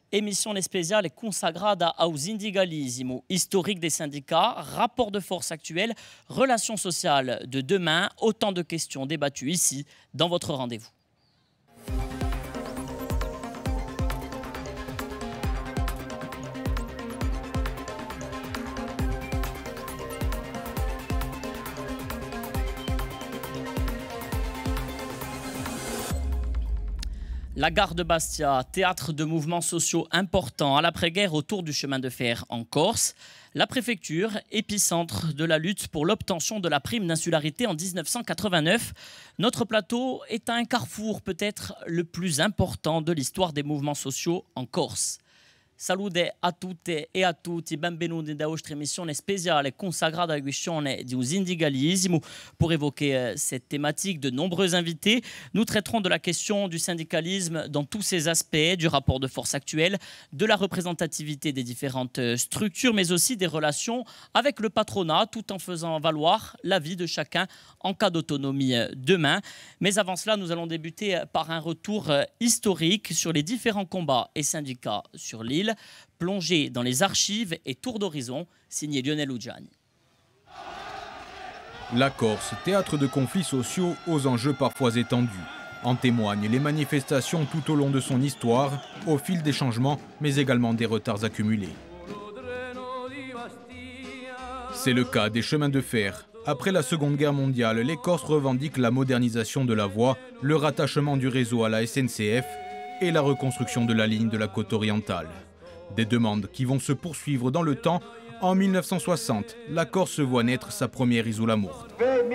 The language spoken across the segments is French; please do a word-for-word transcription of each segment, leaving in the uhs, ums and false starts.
Émission spéciale consagrada ao sindicalismo, historique des syndicats, rapport de force actuel, relations sociales de demain, autant de questions débattues ici, dans votre rendez-vous. La gare de Bastia, théâtre de mouvements sociaux importants à l'après-guerre autour du chemin de fer en Corse. La préfecture, épicentre de la lutte pour l'obtention de la prime d'insularité en mille neuf cent quatre-vingt-neuf. Notre plateau est un carrefour peut-être le plus important de l'histoire des mouvements sociaux en Corse. Salute a tutte e a tutti, benvenuti da questa emissione speciale consacrata alla questione du syndicalisme. Pour évoquer cette thématique, de nombreux invités. Nous traiterons de la question du syndicalisme dans tous ses aspects, du rapport de force actuel, de la représentativité des différentes structures, mais aussi des relations avec le patronat, tout en faisant valoir l'avis de chacun en cas d'autonomie demain. Mais avant cela, nous allons débuter par un retour historique sur les différents combats et syndicats sur l'île. Plongé dans les archives et tour d'horizon, signé Lionel Udjani. La Corse, théâtre de conflits sociaux aux enjeux parfois étendus. En témoignent les manifestations tout au long de son histoire, au fil des changements, mais également des retards accumulés. C'est le cas des chemins de fer. Après la Seconde Guerre mondiale, les Corses revendiquent la modernisation de la voie, le rattachement du réseau à la S N C F et la reconstruction de la ligne de la côte orientale. Des demandes qui vont se poursuivre dans le temps. En mille neuf cent soixante, la Corse voit naître sa première Isola Murte.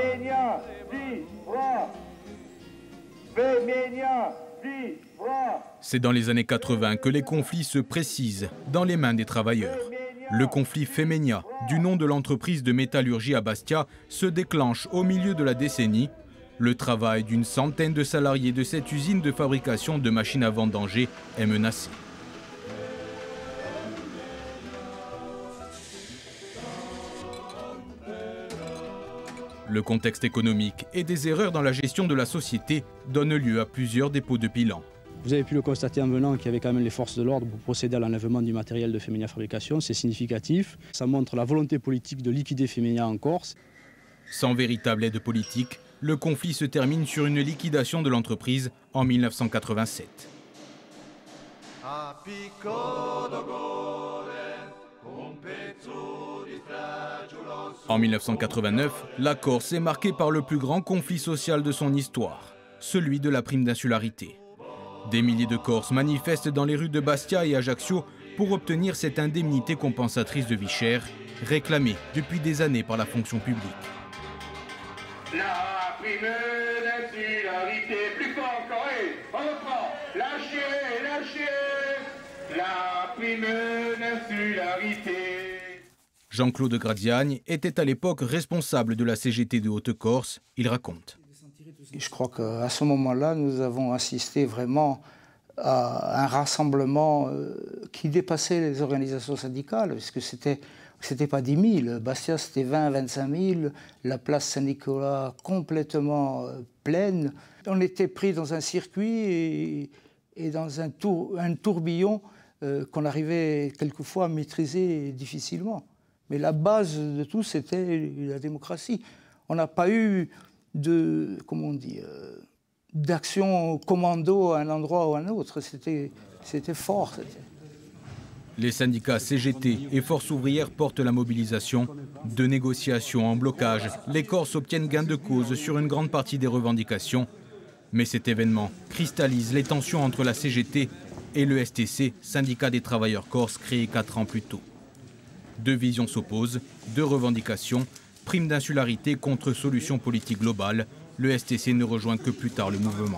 C'est dans les années quatre-vingt que les conflits se précisent dans les mains des travailleurs. Le conflit Femenia, du nom de l'entreprise de métallurgie à Bastia, se déclenche au milieu de la décennie. Le travail d'une centaine de salariés de cette usine de fabrication de machines à vendanger est menacé. Le contexte économique et des erreurs dans la gestion de la société donnent lieu à plusieurs dépôts de bilan. Vous avez pu le constater en venant qu'il y avait quand même les forces de l'ordre pour procéder à l'enlèvement du matériel de Femenia Fabrication. C'est significatif. Ça montre la volonté politique de liquider Femenia en Corse. Sans véritable aide politique, le conflit se termine sur une liquidation de l'entreprise en mille neuf cent quatre-vingt-sept. En mille neuf cent quatre-vingt-neuf, la Corse est marquée par le plus grand conflit social de son histoire, celui de la prime d'insularité. Des milliers de Corses manifestent dans les rues de Bastia et Ajaccio pour obtenir cette indemnité compensatrice de vie chère, réclamée depuis des années par la fonction publique. La prime d'insularité, plus fort encore, et on reprend, lâchez, lâchez, la prime d'insularité. Jean-Claude Graziani était à l'époque responsable de la C G T de Haute-Corse. Il raconte. Je crois qu'à ce moment-là, nous avons assisté vraiment à un rassemblement qui dépassait les organisations syndicales, puisque c'était c'était pas dix mille. Bastia, c'était vingt à vingt-cinq mille. La place Saint-Nicolas complètement pleine. On était pris dans un circuit et, et dans un, tour, un tourbillon euh, qu'on arrivait quelquefois à maîtriser difficilement. Mais la base de tout, c'était la démocratie. On n'a pas eu de, comment on dit, euh, d'action commando à un endroit ou à un autre. C'était, c'était fort. C'était. Les syndicats C G T et Force ouvrière portent la mobilisation. De négociations en blocage, les Corses obtiennent gain de cause sur une grande partie des revendications. Mais cet événement cristallise les tensions entre la C G T et le S T C, syndicat des travailleurs corses créé quatre ans plus tôt. Deux visions s'opposent, deux revendications, prime d'insularité contre solution politique globale. Le S T C ne rejoint que plus tard le mouvement.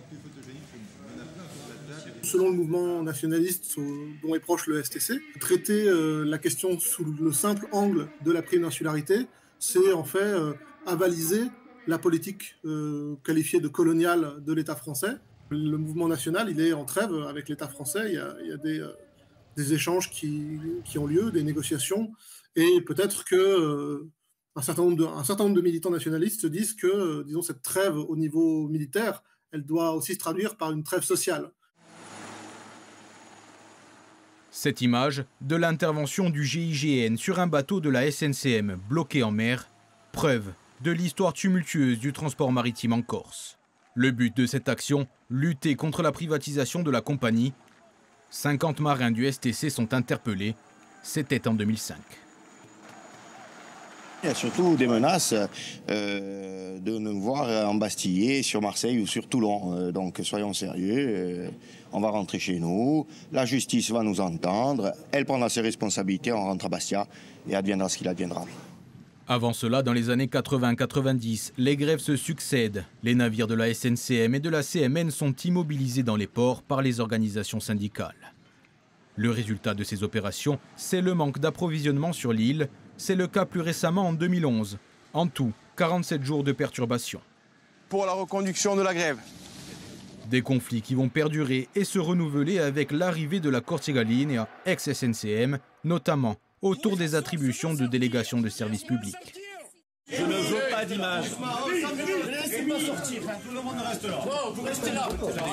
Selon le mouvement nationaliste dont est proche le S T C, traiter euh, la question sous le simple angle de la prime d'insularité, c'est en fait euh, avaliser la politique euh, qualifiée de coloniale de l'État français. Le mouvement national, il est en trêve avec l'État français. Il y a, il y a des, euh, des échanges qui, qui ont lieu, des négociations, et peut-être que euh, un certain nombre de, un certain nombre de militants nationalistes se disent que, euh, disons, cette trêve au niveau militaire, elle doit aussi se traduire par une trêve sociale. Cette image de l'intervention du G I G N sur un bateau de la S N C M bloqué en mer, preuve de l'histoire tumultueuse du transport maritime en Corse. Le but de cette action, lutter contre la privatisation de la compagnie. cinquante marins du S T C sont interpellés, c'était en deux mille cinq. Il y a surtout des menaces euh, de nous voir embastillés sur Marseille ou sur Toulon. Euh, donc soyons sérieux, euh, on va rentrer chez nous, la justice va nous entendre, elle prendra ses responsabilités, on rentre à Bastia et adviendra ce qu'il adviendra. Avant cela, dans les années quatre-vingt quatre-vingt-dix, les grèves se succèdent. Les navires de la S N C M et de la C M N sont immobilisés dans les ports par les organisations syndicales. Le résultat de ces opérations, c'est le manque d'approvisionnement sur l'île. C'est le cas plus récemment en deux mille onze. En tout, quarante-sept jours de perturbations. Pour la reconduction de la grève. Des conflits qui vont perdurer et se renouveler avec l'arrivée de la Corsica Linea, ex-S N C M, notamment autour des attributions de délégations de services publics. Je ne veux pas d'image. Laissez-moi sortir. Tout le monde reste là. Vous restez là.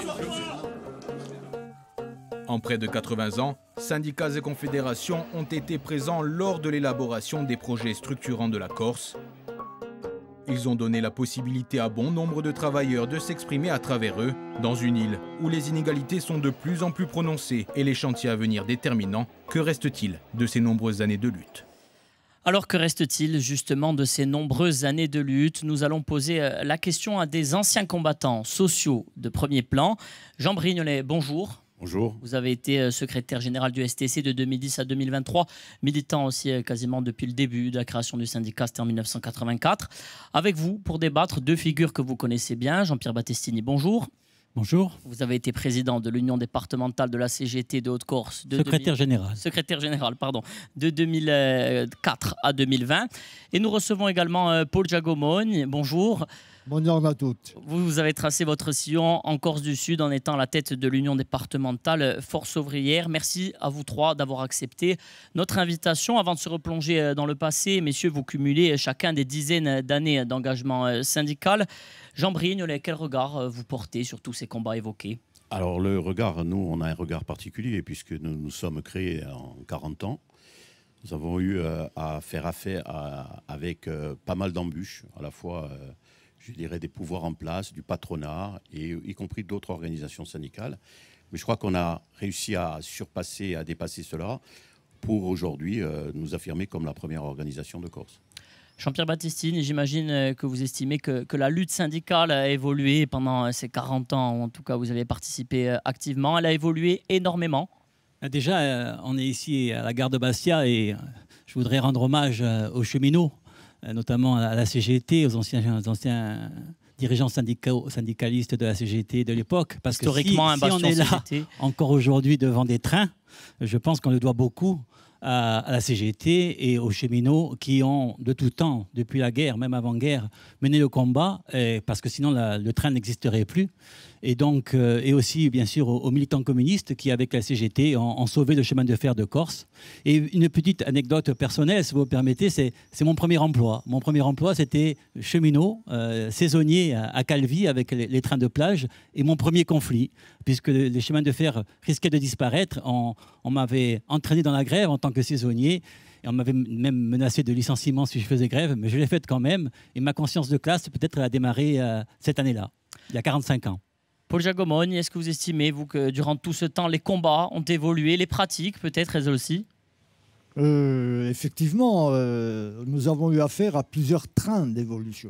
En près de quatre-vingts ans, syndicats et confédérations ont été présents lors de l'élaboration des projets structurants de la Corse. Ils ont donné la possibilité à bon nombre de travailleurs de s'exprimer à travers eux, dans une île où les inégalités sont de plus en plus prononcées et les chantiers à venir déterminants. Que reste-t-il de ces nombreuses années de lutte ? Alors que reste-t-il justement de ces nombreuses années de lutte? Nous allons poser la question à des anciens combattants sociaux de premier plan. Jean Brignolet, bonjour. Bonjour. Vous avez été secrétaire général du S T C de deux mille dix à deux mille vingt-trois, militant aussi quasiment depuis le début de la création du syndicat, c'était en mille neuf cent quatre-vingt-quatre. Avec vous, pour débattre, deux figures que vous connaissez bien. Jean-Pierre Battestini, bonjour. Bonjour. Vous avez été président de l'Union départementale de la C G T de Haute-Corse. Secrétaire deux mille... général. Secrétaire général, pardon, de deux mille quatre à deux mille vingt. Et nous recevons également Paul Giacomogne. Bonjour. Bonjour à toutes. Vous, vous avez tracé votre sillon en Corse du Sud en étant à la tête de l'Union départementale Force ouvrière. Merci à vous trois d'avoir accepté notre invitation. Avant de se replonger dans le passé, messieurs, vous cumulez chacun des dizaines d'années d'engagement syndical. Jean Brignolet, quel regard vous portez sur tous ces combats évoqués? Alors le regard, nous, on a un regard particulier puisque nous nous sommes créés en quarante ans. Nous avons eu euh, à faire affaire à, avec euh, pas mal d'embûches, à la fois... Euh, je dirais, des pouvoirs en place, du patronat, et y compris d'autres organisations syndicales. Mais je crois qu'on a réussi à surpasser, à dépasser cela pour aujourd'hui euh, nous affirmer comme la première organisation de Corse. Jean-Pierre Battestini, j'imagine que vous estimez que, que la lutte syndicale a évolué pendant ces quarante ans, ou en tout cas vous avez participé activement. Elle a évolué énormément. Déjà, on est ici à la gare de Bastia et je voudrais rendre hommage aux cheminots, notamment à la C G T, aux anciens, aux anciens dirigeants syndicalistes de la C G T de l'époque. Parce Historiquement, que si, un si on est là C G T. encore aujourd'hui devant des trains, je pense qu'on le doit beaucoup à, à la C G T et aux cheminots qui ont de tout temps, depuis la guerre, même avant-guerre, mené le combat, et, parce que sinon la, le train n'existerait plus. Et, donc, euh, et aussi, bien sûr, aux, aux militants communistes qui, avec la C G T, ont, ont sauvé le chemin de fer de Corse. Et une petite anecdote personnelle, si vous me permettez, c'est mon premier emploi. Mon premier emploi, c'était cheminot, euh, saisonnier à, à Calvi avec les, les trains de plage. Et mon premier conflit, puisque les chemins de fer risquaient de disparaître, on, on m'avait entraîné dans la grève en tant que saisonnier. Et on m'avait même menacé de licenciement si je faisais grève, mais je l'ai faite quand même. Et ma conscience de classe, peut-être, elle a démarré euh, cette année-là, il y a quarante-cinq ans. Paul Giacomogne, est-ce que vous estimez, vous, que durant tout ce temps, les combats ont évolué, les pratiques peut-être elles aussi? euh, Effectivement, euh, nous avons eu affaire à plusieurs trains d'évolution,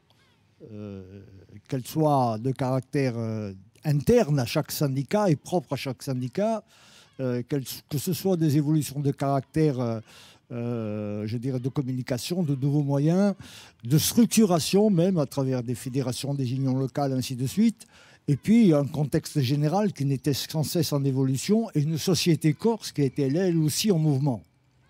euh, qu'elles soient de caractère euh, interne à chaque syndicat et propre à chaque syndicat, euh, que ce soit des évolutions de caractère, euh, euh, je dirais, de communication, de nouveaux moyens, de structuration même à travers des fédérations, des unions locales, ainsi de suite. Et puis, un contexte général qui n'était sans cesse en évolution et une société corse qui était, elle aussi, en mouvement.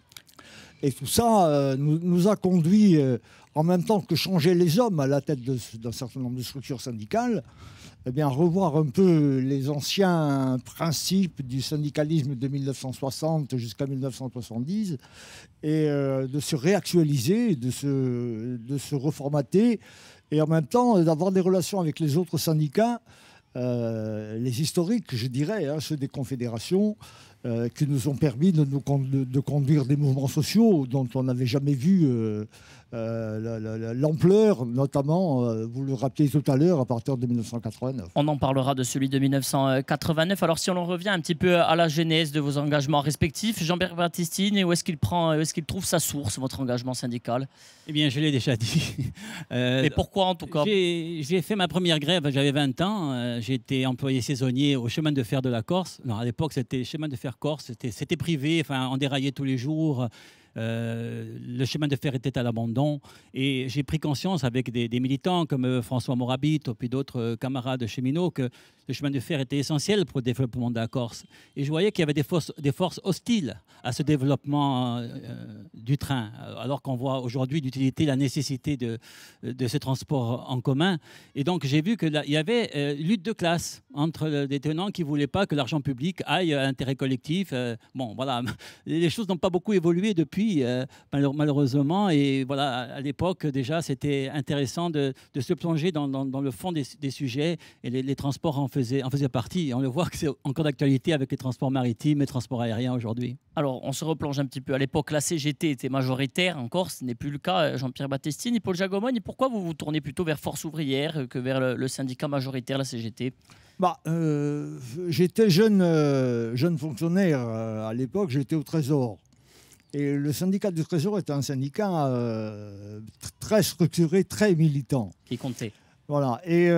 Et tout ça euh, nous, nous a conduit, euh, en même temps que changer les hommes à la tête d'un certain nombre de structures syndicales, eh bien, revoir un peu les anciens principes du syndicalisme de mille neuf cent soixante jusqu'à mille neuf cent soixante-dix et euh, de se réactualiser, de se, de se reformater et en même temps d'avoir des relations avec les autres syndicats, euh, les historiques, je dirais, hein, ceux des confédérations, euh, qui nous ont permis de, nous, de, de conduire des mouvements sociaux dont on n'avait jamais vu euh, euh, l'ampleur, notamment, euh, vous le rappeliez tout à l'heure, à partir de mille neuf cent quatre-vingt-neuf. On en parlera de celui de mille neuf cent quatre-vingt-neuf. Alors si on en revient un petit peu à la genèse de vos engagements respectifs, Jean-Pierre Battistini, où est-ce qu'il prend, où est-ce qu'il trouve sa source, votre engagement syndical? Eh bien, je l'ai déjà dit. Euh, Et pourquoi en tout cas? J'ai fait ma première grève, j'avais vingt ans. Euh, j'ai été employé saisonnier au chemin de fer de la Corse. Non, à l'époque, c'était chemin de fer Corse. C'était privé, enfin, on déraillait tous les jours. Euh, le chemin de fer était à l'abandon et j'ai pris conscience avec des, des militants comme François Morabit puis d'autres camarades cheminots que le chemin de fer était essentiel pour le développement de la Corse. Et je voyais qu'il y avait des forces, des forces hostiles à ce développement euh, du train, alors qu'on voit aujourd'hui l'utilité, la nécessité de, de ce transport en commun. Et donc j'ai vu qu'il y avait euh, lutte de classe entre des tenants qui ne voulaient pas que l'argent public aille à l'intérêt collectif. Euh, bon, voilà, les choses n'ont pas beaucoup évolué depuis, euh, malheureusement. Et voilà, à l'époque, déjà, c'était intéressant de, de se plonger dans, dans, dans le fond des, des sujets et les, les transports en faisaient, en faisaient partie. Et on le voit que c'est encore d'actualité avec les transports maritimes et les transports aériens aujourd'hui. Alors, on se replonge un petit peu. À l'époque, la C G T était majoritaire en Corse, ce n'est plus le cas. Jean-Pierre Battistini, Paul Giacomoni, pourquoi vous vous tournez plutôt vers Force ouvrière que vers le, le syndicat majoritaire, la C G T? Bah, euh, j'étais jeune, euh, jeune fonctionnaire euh, à l'époque, j'étais au Trésor. Et le syndicat du Trésor était un syndicat euh, très structuré, très militant. Qui comptait. Voilà. Et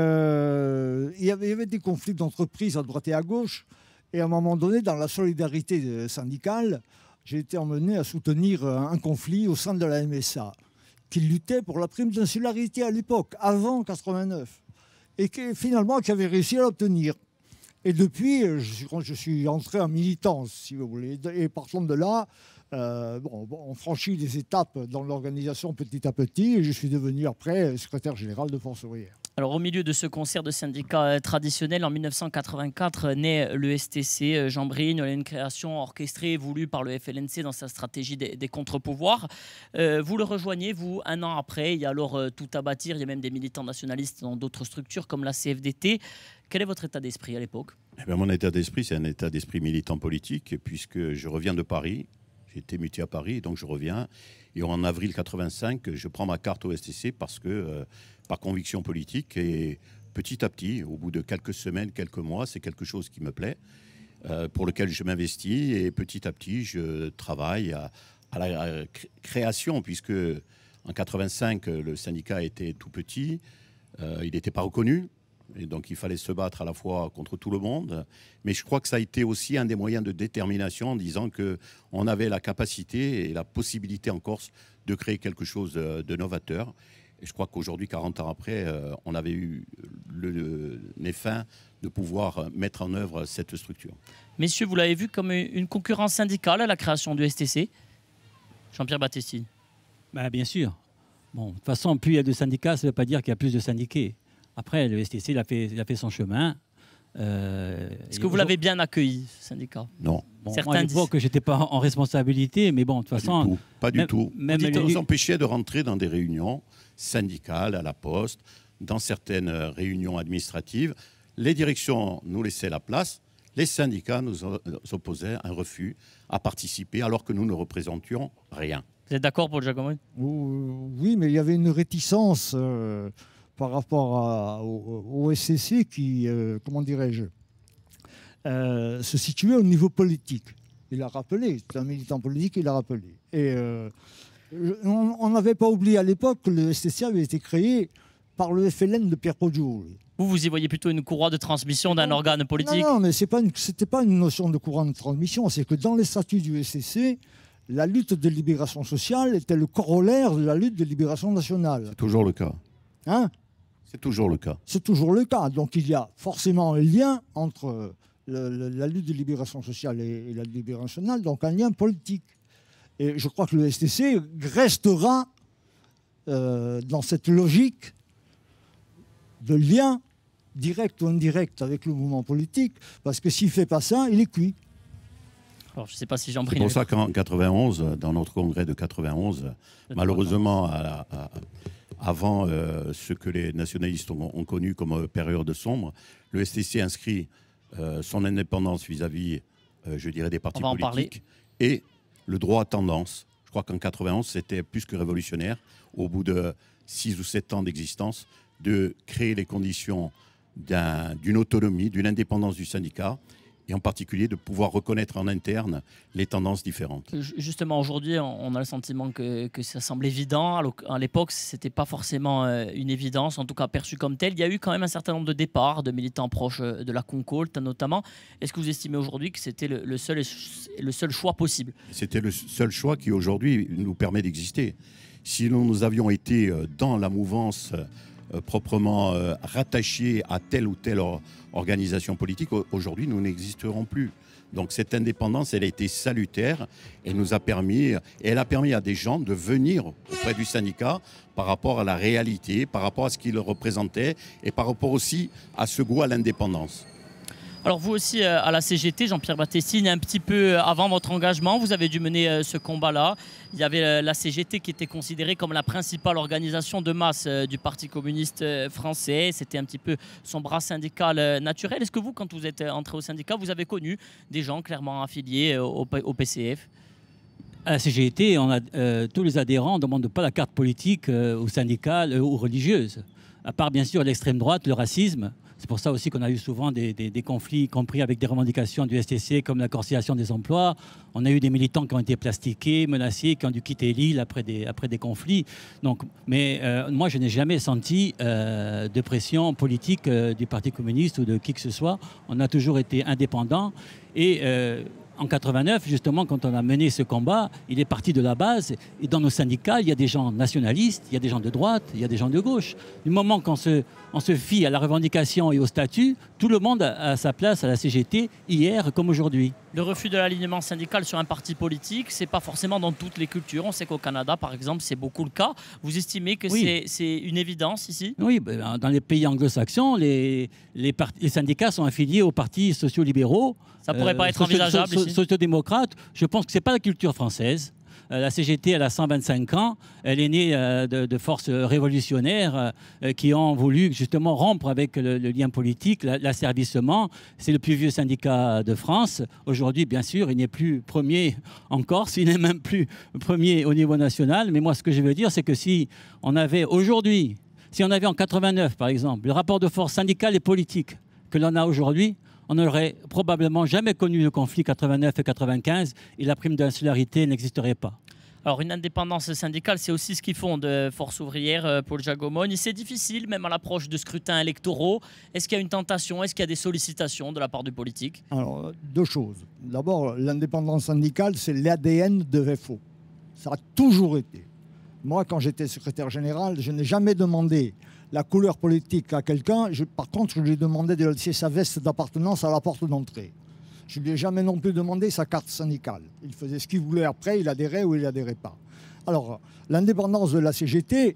euh, il y avait, il y avait des conflits d'entreprise à droite et à gauche. Et à un moment donné, dans la solidarité syndicale, j'ai été emmené à soutenir un conflit au sein de la M S A, qui luttait pour la prime d'insularité à l'époque, avant quatre-vingt-neuf. Et qui, finalement, qui avait réussi à l'obtenir. Et depuis, je suis, je suis entré en militance, si vous voulez. Et partant de là, euh, bon, bon, on franchit des étapes dans l'organisation petit à petit. Et je suis devenu après secrétaire général de Force ouvrière. Alors, au milieu de ce concert de syndicats traditionnels, en mille neuf cent quatre-vingt-quatre, naît le S T C. Jean Brigne, une création orchestrée et voulue par le F L N C dans sa stratégie des, des contre-pouvoirs. Euh, vous le rejoignez, vous, un an après. Il y a alors euh, tout à bâtir. Il y a même des militants nationalistes dans d'autres structures comme la C F D T. Quel est votre état d'esprit à l'époque? Eh bien, mon état d'esprit, c'est un état d'esprit militant politique, puisque je reviens de Paris. J'ai été muté à Paris, donc je reviens. Et en avril quatre-vingt-cinq, je prends ma carte au S T C parce que, euh, par conviction politique, et petit à petit, au bout de quelques semaines, quelques mois, c'est quelque chose qui me plaît, euh, pour lequel je m'investis. Et petit à petit, je travaille à, à la à création, puisque en quatre-vingt-cinq, le syndicat était tout petit, euh, il n'était pas reconnu. Et donc il fallait se battre à la fois contre tout le monde, mais je crois que ça a été aussi un des moyens de détermination en disant qu'on avait la capacité et la possibilité en Corse de créer quelque chose de novateur. Et je crois qu'aujourd'hui, quarante ans après, on avait eu le nez fin de pouvoir mettre en œuvre cette structure. Messieurs, vous l'avez vu comme une concurrence syndicale à la création du S T C? Jean-Pierre Battistini. Ben, bien sûr. Bon, de toute façon, plus il y a de syndicats, ça ne veut pas dire qu'il y a plus de syndiqués. Après, le S T C, il a fait, il a fait son chemin. Euh, Est-ce que vous l'avez bien accueilli, ce syndicat? Non. Bon, moi, à l'époque, je n'étais pas en responsabilité, mais bon, de toute façon... Du tout, pas du même, tout. Même Vous dites, les... on nous empêchait de rentrer dans des réunions syndicales, à la Poste, dans certaines réunions administratives. Les directions nous laissaient la place. Les syndicats nous opposaient un refus à participer, alors que nous ne représentions rien. Vous êtes d'accord, Paul Giacomoni? Oui, mais il y avait une réticence... Euh... par rapport à, au, au S T C qui, euh, comment dirais-je, euh, se situait au niveau politique. Il a rappelé, c'est un militant politique, il a rappelé. Et euh, on n'avait pas oublié à l'époque que le S T C avait été créé par le F L N de Pierre Poggio. Vous, vous y voyez plutôt une courroie de transmission d'un organe politique? Non, non, mais ce n'était pas une notion de courroie de transmission, c'est que dans les statuts du S T C, la lutte de libération sociale était le corollaire de la lutte de libération nationale. C'est toujours le cas. Hein? C'est toujours le cas. C'est toujours le cas. Donc il y a forcément un lien entre le, le, la lutte de libération sociale et, et la libération nationale, donc un lien politique. Et je crois que le S T C restera euh, dans cette logique de lien direct ou indirect avec le mouvement politique, parce que s'il ne fait pas ça, il est cuit. Alors, je ne sais pas si j'en prie. C'est pour ça qu'en quatre-vingt-onze, dans notre congrès de quatre-vingt-onze, malheureusement, à, à, avant euh, ce que les nationalistes ont, ont connu comme euh, période sombre, le S T C inscrit euh, son indépendance vis-à-vis euh, je dirais, des partis On va en politiques, et le droit à tendance. Je crois qu'en quatre-vingt-onze, c'était plus que révolutionnaire, au bout de six ou sept ans d'existence, de créer les conditions d'un, d'une autonomie, d'une indépendance du syndicat, et en particulier de pouvoir reconnaître en interne les tendances différentes. Justement, aujourd'hui, on a le sentiment que, que ça semble évident. À l'époque, ce n'était pas forcément une évidence, en tout cas perçu comme tel. Il y a eu quand même un certain nombre de départs de militants proches de la Concolte, notamment. Est-ce que vous estimez aujourd'hui que c'était le, le, seul, le seul choix possible? C'était le seul choix qui, aujourd'hui, nous permet d'exister. Si nous avions été dans la mouvance euh, proprement euh, rattachés à telle ou telle or organisation politique, aujourd'hui, nous n'existerons plus. Donc cette indépendance, elle a été salutaire, elle nous a permis, et elle a permis à des gens de venir auprès du syndicat par rapport à la réalité, par rapport à ce qu'il représentait, et par rapport aussi à ce goût à l'indépendance. Alors vous aussi, à la C G T, Jean-Pierre Battestine, un petit peu avant votre engagement, vous avez dû mener ce combat-là. Il y avait la C G T qui était considérée comme la principale organisation de masse du Parti communiste français. C'était un petit peu son bras syndical naturel. Est-ce que vous, quand vous êtes entré au syndicat, vous avez connu des gens clairement affiliés au P C F ? À la C G T, on a, euh, tous les adhérents ne demandent pas la carte politique euh, ou syndicale euh, ou religieuse, à part bien sûr l'extrême droite, le racisme. C'est pour ça aussi qu'on a eu souvent des, des, des conflits, y compris avec des revendications du S T C, comme la corsillation des emplois. On a eu des militants qui ont été plastiqués, menacés, qui ont dû quitter l'île après des, après des conflits. Donc, mais euh, moi, je n'ai jamais senti euh, de pression politique euh, du Parti communiste ou de qui que ce soit. On a toujours été indépendants. Et euh, en quatre-vingt-neuf, justement, quand on a mené ce combat, il est parti de la base. Et dans nos syndicats, il y a des gens nationalistes, il y a des gens de droite, il y a des gens de gauche. Du moment qu'on se, on se fie à la revendication et au statut, tout le monde a sa place à la C G T, hier comme aujourd'hui. Le refus de l'alignement syndical sur un parti politique, ce n'est pas forcément dans toutes les cultures. On sait qu'au Canada, par exemple, c'est beaucoup le cas. Vous estimez que oui. c'est une évidence ici? Oui, dans les pays anglo-saxons, les, les, les syndicats sont affiliés aux partis sociaux-libéraux. Ça ne pourrait euh, pas être envisageable so, so, ici? Sociodémocrates, je pense que ce n'est pas la culture française. Euh, la C G T, elle a cent vingt-cinq ans. Elle est née euh, de, de forces révolutionnaires euh, qui ont voulu justement rompre avec le, le lien politique, l'asservissement. C'est le plus vieux syndicat de France. Aujourd'hui, bien sûr, il n'est plus premier en Corse, il n'est même plus premier au niveau national. Mais moi, ce que je veux dire, c'est que si on avait aujourd'hui, si on avait en quatre-vingt-neuf, par exemple, le rapport de force syndicale et politique que l'on a aujourd'hui, on n'aurait probablement jamais connu le conflit quatre-vingt-neuf et quatre-vingt-quinze et la prime d'insularité n'existerait pas. Alors une indépendance syndicale, c'est aussi ce qu'ils font de Force ouvrière, Paul Jagomoni. C'est difficile, même à l'approche de scrutins électoraux. Est-ce qu'il y a une tentation? Est-ce qu'il y a des sollicitations de la part du politique? Alors, deux choses. D'abord, l'indépendance syndicale, c'est l'A D N de F O. Ça a toujours été. Moi, quand j'étais secrétaire général, je n'ai jamais demandé la couleur politique à quelqu'un. Par contre, je lui ai demandé de laisser sa veste d'appartenance à la porte d'entrée. Je ne lui ai jamais non plus demandé sa carte syndicale. Il faisait ce qu'il voulait après, il adhérait ou il n'adhérait pas. Alors, l'indépendance de la C G T,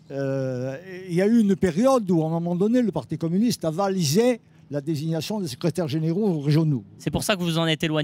euh, il y a eu une période où, à un moment donné, le Parti communiste avalisait la désignation des secrétaires généraux régionaux. C'est pour ça que vous vous en êtes éloigné ?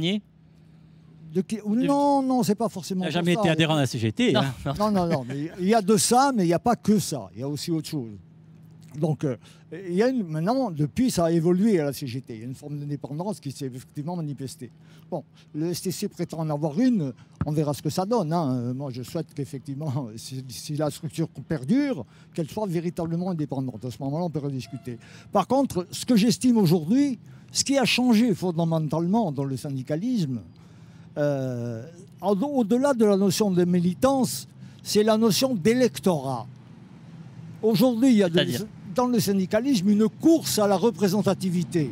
De qui... Non, non, c'est pas forcément. Il n'a jamais été adhérent à la C G T. Non, hein. non, non, non. Mais il y a de ça, mais il n'y a pas que ça. Il y a aussi autre chose. Donc, euh, il y a une, maintenant, depuis, ça a évolué à la C G T. Il y a une forme d'indépendance qui s'est effectivement manifestée. Bon, le S T C prétend en avoir une. On verra ce que ça donne. Hein. Moi, je souhaite qu'effectivement, si, si la structure perdure, qu'elle soit véritablement indépendante. À ce moment-là, on peut rediscuter. Par contre, ce que j'estime aujourd'hui, ce qui a changé fondamentalement dans le syndicalisme, euh, au-delà de la notion de militance, c'est la notion d'électorat. Aujourd'hui, il y a de, dans le syndicalisme une course à la représentativité.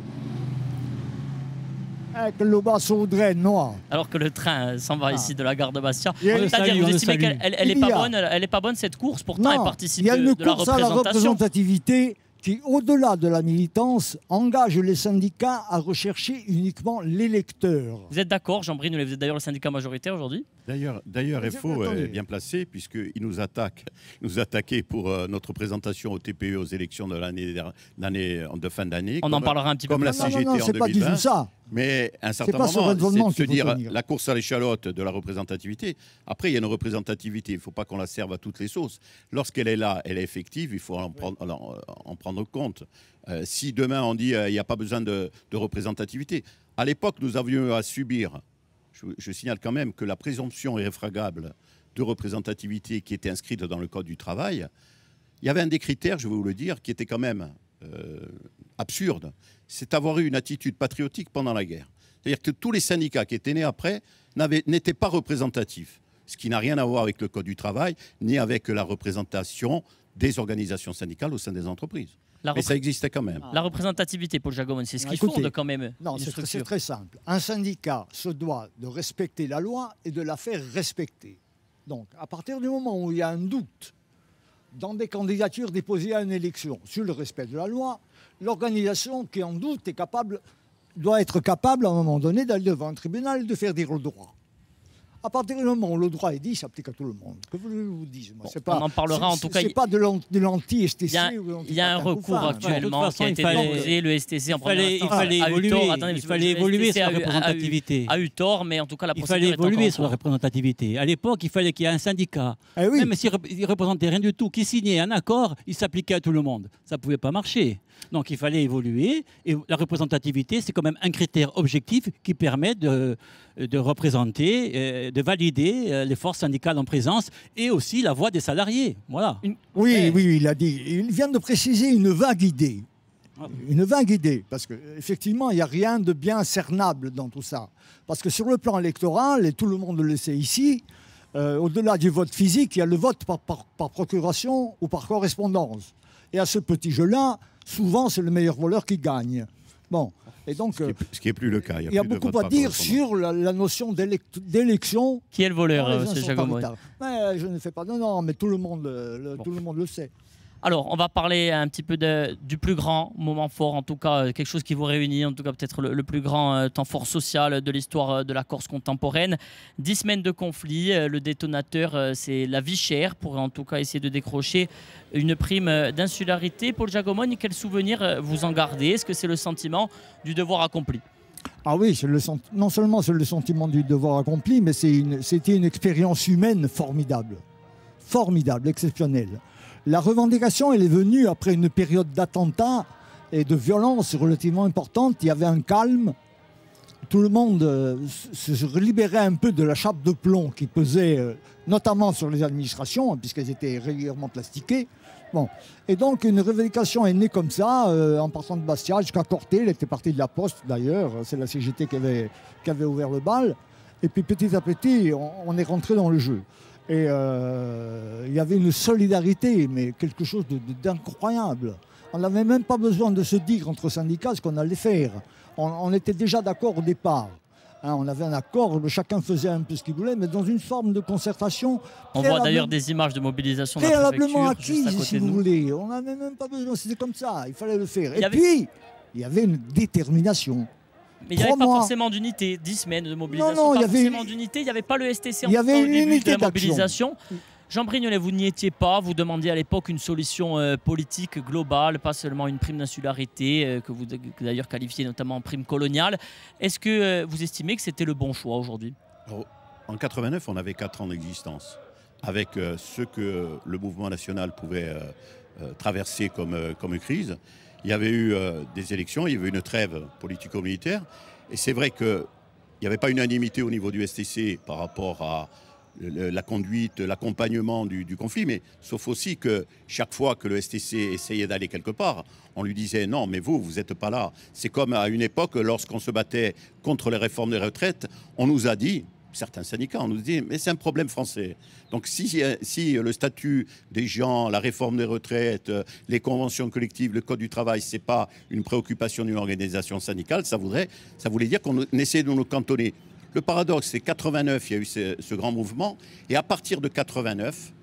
Avec le basson Audrey noir. Alors que le train s'en va ah. ici de la gare de Bastia. C'est-à-dire, vous estimez qu'elle elle n'est pas bonne, elle n'est pas bonne cette course, pourtant non, elle participe de, de la représentation. Il y a une course à la représentativité qui, au-delà de la militance, engage les syndicats à rechercher uniquement l'électeur. Vous êtes d'accord, Jean Brine, vous êtes d'ailleurs le syndicat majoritaire aujourd'hui? D'ailleurs, d'ailleurs, F O est bien placé puisqu'il nous attaque, nous attaquait pour euh, notre présentation au T P E aux élections de l'année de fin d'année. On comme, en parlera un petit peu comme plus. la C G T non, non, non, en c'est pas du tout ça. Mais à un certain pas moment, c'est de se dire la course à l'échalote de la représentativité. Après, il y a une représentativité. Il ne faut pas qu'on la serve à toutes les sauces. Lorsqu'elle est là, elle est effective. Il faut en prendre, en, en prendre compte. Euh, si demain on dit qu'il euh, n'y a pas besoin de, de représentativité, À l'époque, nous avions à subir, je, je signale quand même que la présomption irréfragable de représentativité qui était inscrite dans le Code du travail, il y avait un des critères, je vais vous le dire, qui était quand même euh, absurde, c'est avoir eu une attitude patriotique pendant la guerre. C'est-à-dire que tous les syndicats qui étaient nés après n'étaient pas représentatifs, ce qui n'a rien à voir avec le Code du travail, ni avec la représentation des organisations syndicales au sein des entreprises. La Mais ça existait quand même. La représentativité, Paul Jacomone, c'est ce qui Écoutez, fonde quand même non, une structure. C'est très simple. Un syndicat se doit de respecter la loi et de la faire respecter. Donc, à partir du moment où il y a un doute dans des candidatures déposées à une élection sur le respect de la loi, l'organisation qui en doute est capable, doit être capable, à un moment donné, d'aller devant un tribunal et de faire dire le droit. À partir du moment où le droit est dit, il s'applique à tout le monde. Que voulez-je vous dire moi, bon, pas, on en parlera en tout cas. C'est pas de l'anti-S T C. Il y a un recours actuellement qui a été déposé. Le S T C en première instance il fallait a eu évoluer, tort. Attendez, il fallait évoluer sur la représentativité. A eu tort, mais en tout cas la procédure Il fallait évoluer sur la représentativité. À l'époque, il fallait qu'il y ait un syndicat, eh oui. même s'il ne représentait rien du tout, qui signait un accord, il s'appliquait à tout le monde. Ça ne pouvait pas marcher. Donc il fallait évoluer. Et la représentativité, c'est quand même un critère objectif qui permet de, de représenter, de valider les forces syndicales en présence et aussi la voix des salariés. Voilà. Oui, oui, oui, il a dit. Il vient de préciser une vague idée. Une vague idée, parce qu'effectivement, il n'y a rien de bien cernable dans tout ça. Parce que sur le plan électoral, et tout le monde le sait ici, euh, au-delà du vote physique, il y a le vote par, par, par procuration ou par correspondance. Et à ce petit jeu-là, souvent, c'est le meilleur voleur qui gagne. Bon, et donc, ce qui n'est plus le cas. Il y a, il y a beaucoup à dire sur la, la notion d'élection. Qui est le voleur, euh, c'est Jacomone? Je ne fais pas. Non, non, mais tout le monde, le, bon. tout le, monde le sait. Alors, on va parler un petit peu de, du plus grand moment fort, en tout cas, quelque chose qui vous réunit, en tout cas peut-être le, le plus grand euh, temps fort social de l'histoire de la Corse contemporaine. Dix semaines de conflit, euh, le détonateur, euh, c'est la vie chère, pour en tout cas essayer de décrocher une prime d'insularité. Paul Jacomone, quel souvenir vous en gardez? Est-ce que c'est le sentiment du devoir accompli? Ah oui, le non seulement c'est le sentiment du devoir accompli, mais c'était une, une expérience humaine formidable. Formidable, exceptionnelle. La revendication, elle est venue après une période d'attentats et de violence relativement importante. Il y avait un calme. Tout le monde euh, se libérait un peu de la chape de plomb qui pesait euh, notamment sur les administrations, puisqu'elles étaient régulièrement plastiquées. Bon. Et donc une revendication est née comme ça, euh, en partant de Bastia jusqu'à Corté. Elle était partie de la Poste d'ailleurs. C'est la C G T qui avait, qui avait ouvert le bal. Et puis petit à petit, on, on est rentré dans le jeu. Et euh, il y avait une solidarité, mais quelque chose d'incroyable. On n'avait même pas besoin de se dire entre syndicats ce qu'on allait faire. On, on était déjà d'accord au départ. Hein, on avait un accord, chacun faisait un peu ce qu'il voulait, mais dans une forme de concertation. On voit d'ailleurs des images de mobilisation de la préalablement acquises, si vous voulez. On n'avait même pas besoin, c'était comme ça, il fallait le faire. Et avait... puis, il y avait une détermination. Mais il n'y avait pas forcément d'unité, dix semaines de mobilisation, non, non, pas y avait... forcément d'unité, il n'y avait pas le S T C en il y avait au une début unité de la mobilisation. Jean Brignolet, vous n'y étiez pas, vous demandiez à l'époque une solution euh, politique globale, pas seulement une prime d'insularité, euh, que vous d'ailleurs qualifiez notamment en prime coloniale. Est-ce que euh, vous estimez que c'était le bon choix aujourd'hui? En quatre-vingt-neuf, on avait quatre ans d'existence, avec euh, ce que le mouvement national pouvait euh, euh, traverser comme, euh, comme crise. Il y avait eu euh, des élections, il y avait eu une trêve politico-militaire. Et c'est vrai qu'il n'y avait pas unanimité au niveau du S T C par rapport à la conduite, l'accompagnement du, du conflit, mais sauf aussi que chaque fois que le S T C essayait d'aller quelque part, on lui disait non, mais vous, vous n'êtes pas là. C'est comme à une époque, lorsqu'on se battait contre les réformes des retraites, on nous a dit, certains syndicats, on nous dit, mais c'est un problème français. Donc si, si le statut des gens, la réforme des retraites, les conventions collectives, le code du travail, ce n'est pas une préoccupation d'une organisation syndicale, ça, voudrait, ça voulait dire qu'on essayait de nous cantonner. Le paradoxe, c'est qu'en quatre-vingt-neuf, il y a eu ce, ce grand mouvement, et à partir de quatre-vingt-neuf,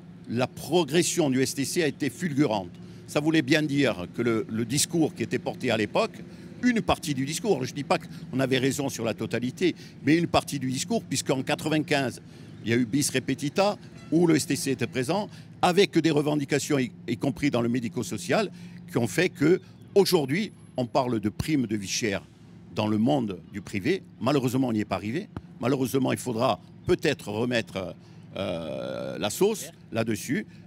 la progression du S T C a été fulgurante. Ça voulait bien dire que le, le discours qui était porté à l'époque, une partie du discours, je ne dis pas qu'on avait raison sur la totalité, mais une partie du discours, puisqu'en quatre-vingt-quinze, il y a eu bis repetita, où le S T C était présent, avec des revendications, y, y compris dans le médico-social, qui ont fait qu'aujourd'hui, on parle de primes de vie chère dans le monde du privé. Malheureusement, on n'y est pas arrivé. Malheureusement, il faudra peut-être remettre euh, la sauce là-dessus.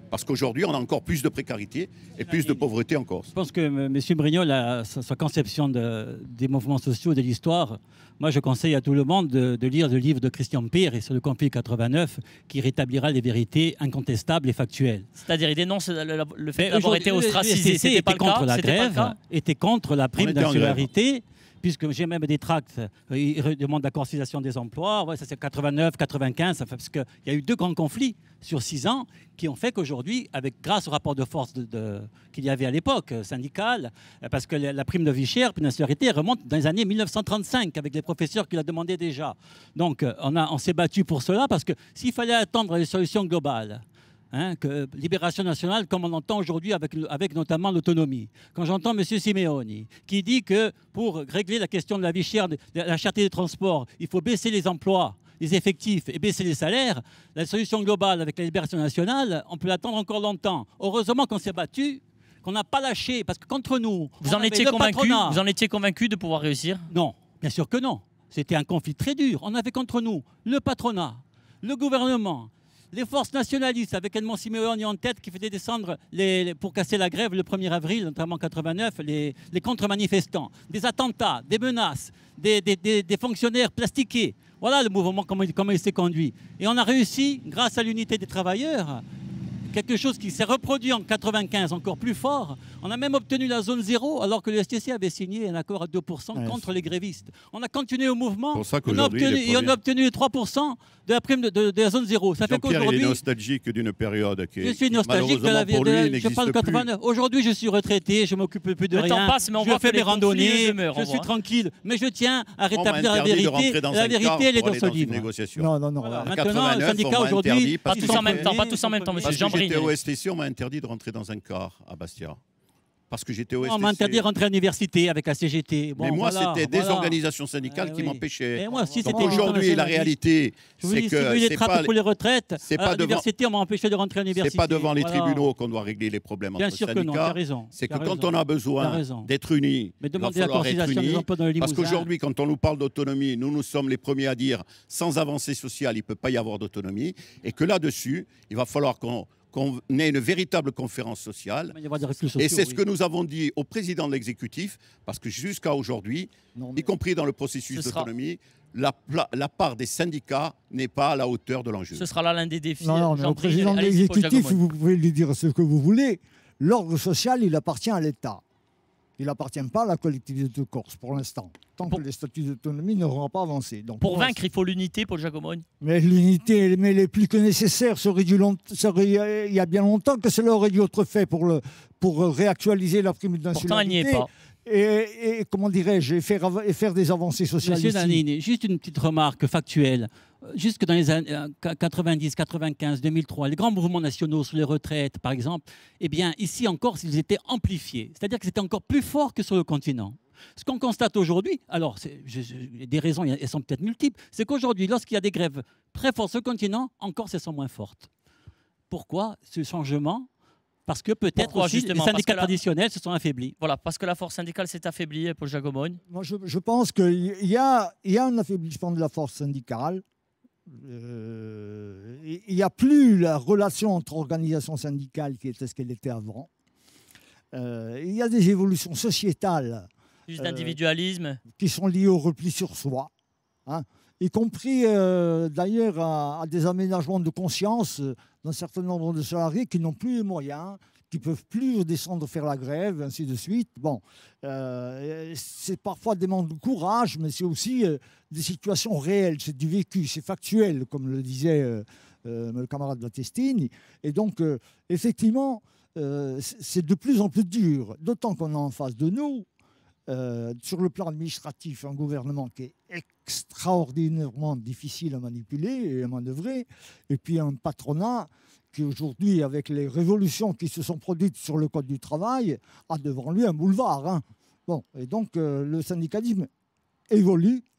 Parce qu'aujourd'hui, on a encore plus de précarité et plus de pauvreté en Corse. Je pense que M. Brignol, a sa, sa conception de, des mouvements sociaux, de l'histoire, moi je conseille à tout le monde de, de lire le livre de Christian Pire sur le conflit quatre-vingt-neuf qui rétablira les vérités incontestables et factuelles. C'est-à-dire, il dénonce le, le, le fait d'avoir été ostracisé. C'était pas le contre cas, la c'était pas le grève, cas. était contre la prime d'insularité. Puisque j'ai même des tracts, ils demandent la corcisation des emplois, ouais, ça c'est quatre-vingt-neuf, quatre-vingt-quinze, parce qu'il y a eu deux grands conflits sur six ans qui ont fait qu'aujourd'hui, avec, grâce au rapport de force de, de, qu'il y avait à l'époque, syndical, parce que la prime de vie chère, prime d'insularité, remonte dans les années mille neuf cent trente-cinq, avec les professeurs qui la demandaient déjà. Donc on, a, on s'est battu pour cela, parce que s'il fallait attendre les solutions globales, Hein, que libération nationale, comme on entend aujourd'hui avec, avec notamment l'autonomie. Quand j'entends M. Simeoni qui dit que pour régler la question de la vie chère, de la cherté des transports, il faut baisser les emplois, les effectifs et baisser les salaires, la solution globale avec la libération nationale, on peut l'attendre encore longtemps. Heureusement qu'on s'est battu, qu'on n'a pas lâché, parce que contre nous, vous en étiez convaincu, vous en étiez convaincu de pouvoir réussir? Non, bien sûr que non. C'était un conflit très dur. On avait contre nous le patronat, le gouvernement, les forces nationalistes, avec Edmond Simeoni en tête, qui faisait descendre, les, les, pour casser la grève le premier avril, notamment en quatre-vingt-neuf, les, les contre-manifestants, des attentats, des menaces, des, des, des, des fonctionnaires plastiqués. Voilà le mouvement, comment, comment il s'est conduit. Et on a réussi, grâce à l'unité des travailleurs, quelque chose qui s'est reproduit en quatre-vingt-quinze, encore plus fort. On a même obtenu la zone zéro, alors que le S T C avait signé un accord à deux pour cent ouais, contre les grévistes. On a continué au mouvement, pour ça on a obtenu, et on a obtenu les trois pour cent de la prime de, de, de la zone zéro. Ça fait qu'aujourd'hui... il est nostalgique d'une période qui, je suis nostalgique de la vie, de, je parle de quatre-vingt-neuf. Aujourd'hui, je suis retraité, je ne m'occupe plus de le rien. Temps passe, mais on je fais mes randonnées, demeure, je suis voit. tranquille. Mais je tiens à rétablir la vérité. La vérité, elle est dans ce livre. Non, non, non. Maintenant, le syndicat aujourd'hui... Pas tous en même temps, pas tous en même temps, monsieur Jean-Brignol. J'étais au S T C, on m'a interdit de rentrer dans un car à Bastia. Parce que j'étais au S T C. On m'a interdit de rentrer à l'université avec la C G T. Bon, mais moi, voilà, c'était voilà. des organisations syndicales euh, qui oui. m'empêchaient. Si aujourd'hui, la réalité, c'est que c'est pas pour les retraites. C'est pas à l'université, on m'a empêché de rentrer à l'université. C'est pas devant les voilà. tribunaux qu'on doit régler les problèmes Bien entre sûr syndicats. Que non, raison. C'est que quand on a besoin d'être unis, mais demandez la concisation des emplois dans le Parce qu'aujourd'hui, quand on nous parle d'autonomie, nous, nous sommes les premiers à dire sans avancée sociale, il ne peut pas y avoir d'autonomie. Et que là-dessus, il va falloir qu'on qu'on ait une véritable conférence sociale. Sociaux, et c'est ce oui. que nous avons dit au président de l'exécutif, parce que jusqu'à aujourd'hui, mais... y compris dans le processus d'autonomie, sera... la, la part des syndicats n'est pas à la hauteur de l'enjeu. Ce sera là l'un des défis. Non, non, mais au président de l'exécutif, vous pouvez lui dire ce que vous voulez. L'ordre social, il appartient à l'État. Il n'appartient pas à la collectivité de Corse pour l'instant, tant pour... que les statuts d'autonomie n'auront pas avancé. Donc, pour vaincre, il faut l'unité, Paul Giacomogne. Mais l'unité, mais elle est plus que nécessaire. Ça aurait dû long... ça aurait... Il y a bien longtemps que cela aurait dû être fait pour, le... pour réactualiser la prime d'insularité. Pourtant, elle n'y est pas. Et, et comment dirais-je, et faire, et faire des avancées sociales. Monsieur ici. Nannini, juste une petite remarque factuelle. Jusque dans les années quatre-vingt-dix, quatre-vingt-quinze, deux mille trois, les grands mouvements nationaux sur les retraites, par exemple, eh bien, ici encore, ils étaient amplifiés. C'est-à-dire que c'était encore plus fort que sur le continent. Ce qu'on constate aujourd'hui, alors, je, je, des raisons, elles sont peut-être multiples, c'est qu'aujourd'hui, lorsqu'il y a des grèves très fortes sur le continent, encore, elles sont moins fortes. Pourquoi ce changement ? Parce que peut-être aussi les syndicats la... traditionnels se sont affaiblis. Voilà, parce que la force syndicale s'est affaiblie, Paul Giacomogne. Moi, je, je pense qu'il y a, il y a un affaiblissement de la force syndicale. Euh, il n'y a plus la relation entre organisations syndicales qui était ce qu'elle était avant. Euh, il y a des évolutions sociétales. Plus d'individualisme. Euh, qui sont liées au repli sur soi. Hein, y compris euh, d'ailleurs à, à des aménagements de conscience d'un certain nombre de salariés qui n'ont plus les moyens, qui ne peuvent plus descendre faire la grève, ainsi de suite. Bon, euh, c'est parfois des manques de courage, mais c'est aussi euh, des situations réelles, c'est du vécu, c'est factuel, comme le disait euh, euh, le camarade Battestini. Et donc, euh, effectivement, euh, c'est de plus en plus dur, d'autant qu'on a en face de nous, Euh, sur le plan administratif, un gouvernement qui est extraordinairement difficile à manipuler et à manœuvrer, et puis un patronat qui aujourd'hui, avec les révolutions qui se sont produites sur le Code du travail, a devant lui un boulevard. Hein. Bon, et donc euh, le syndicalisme évolue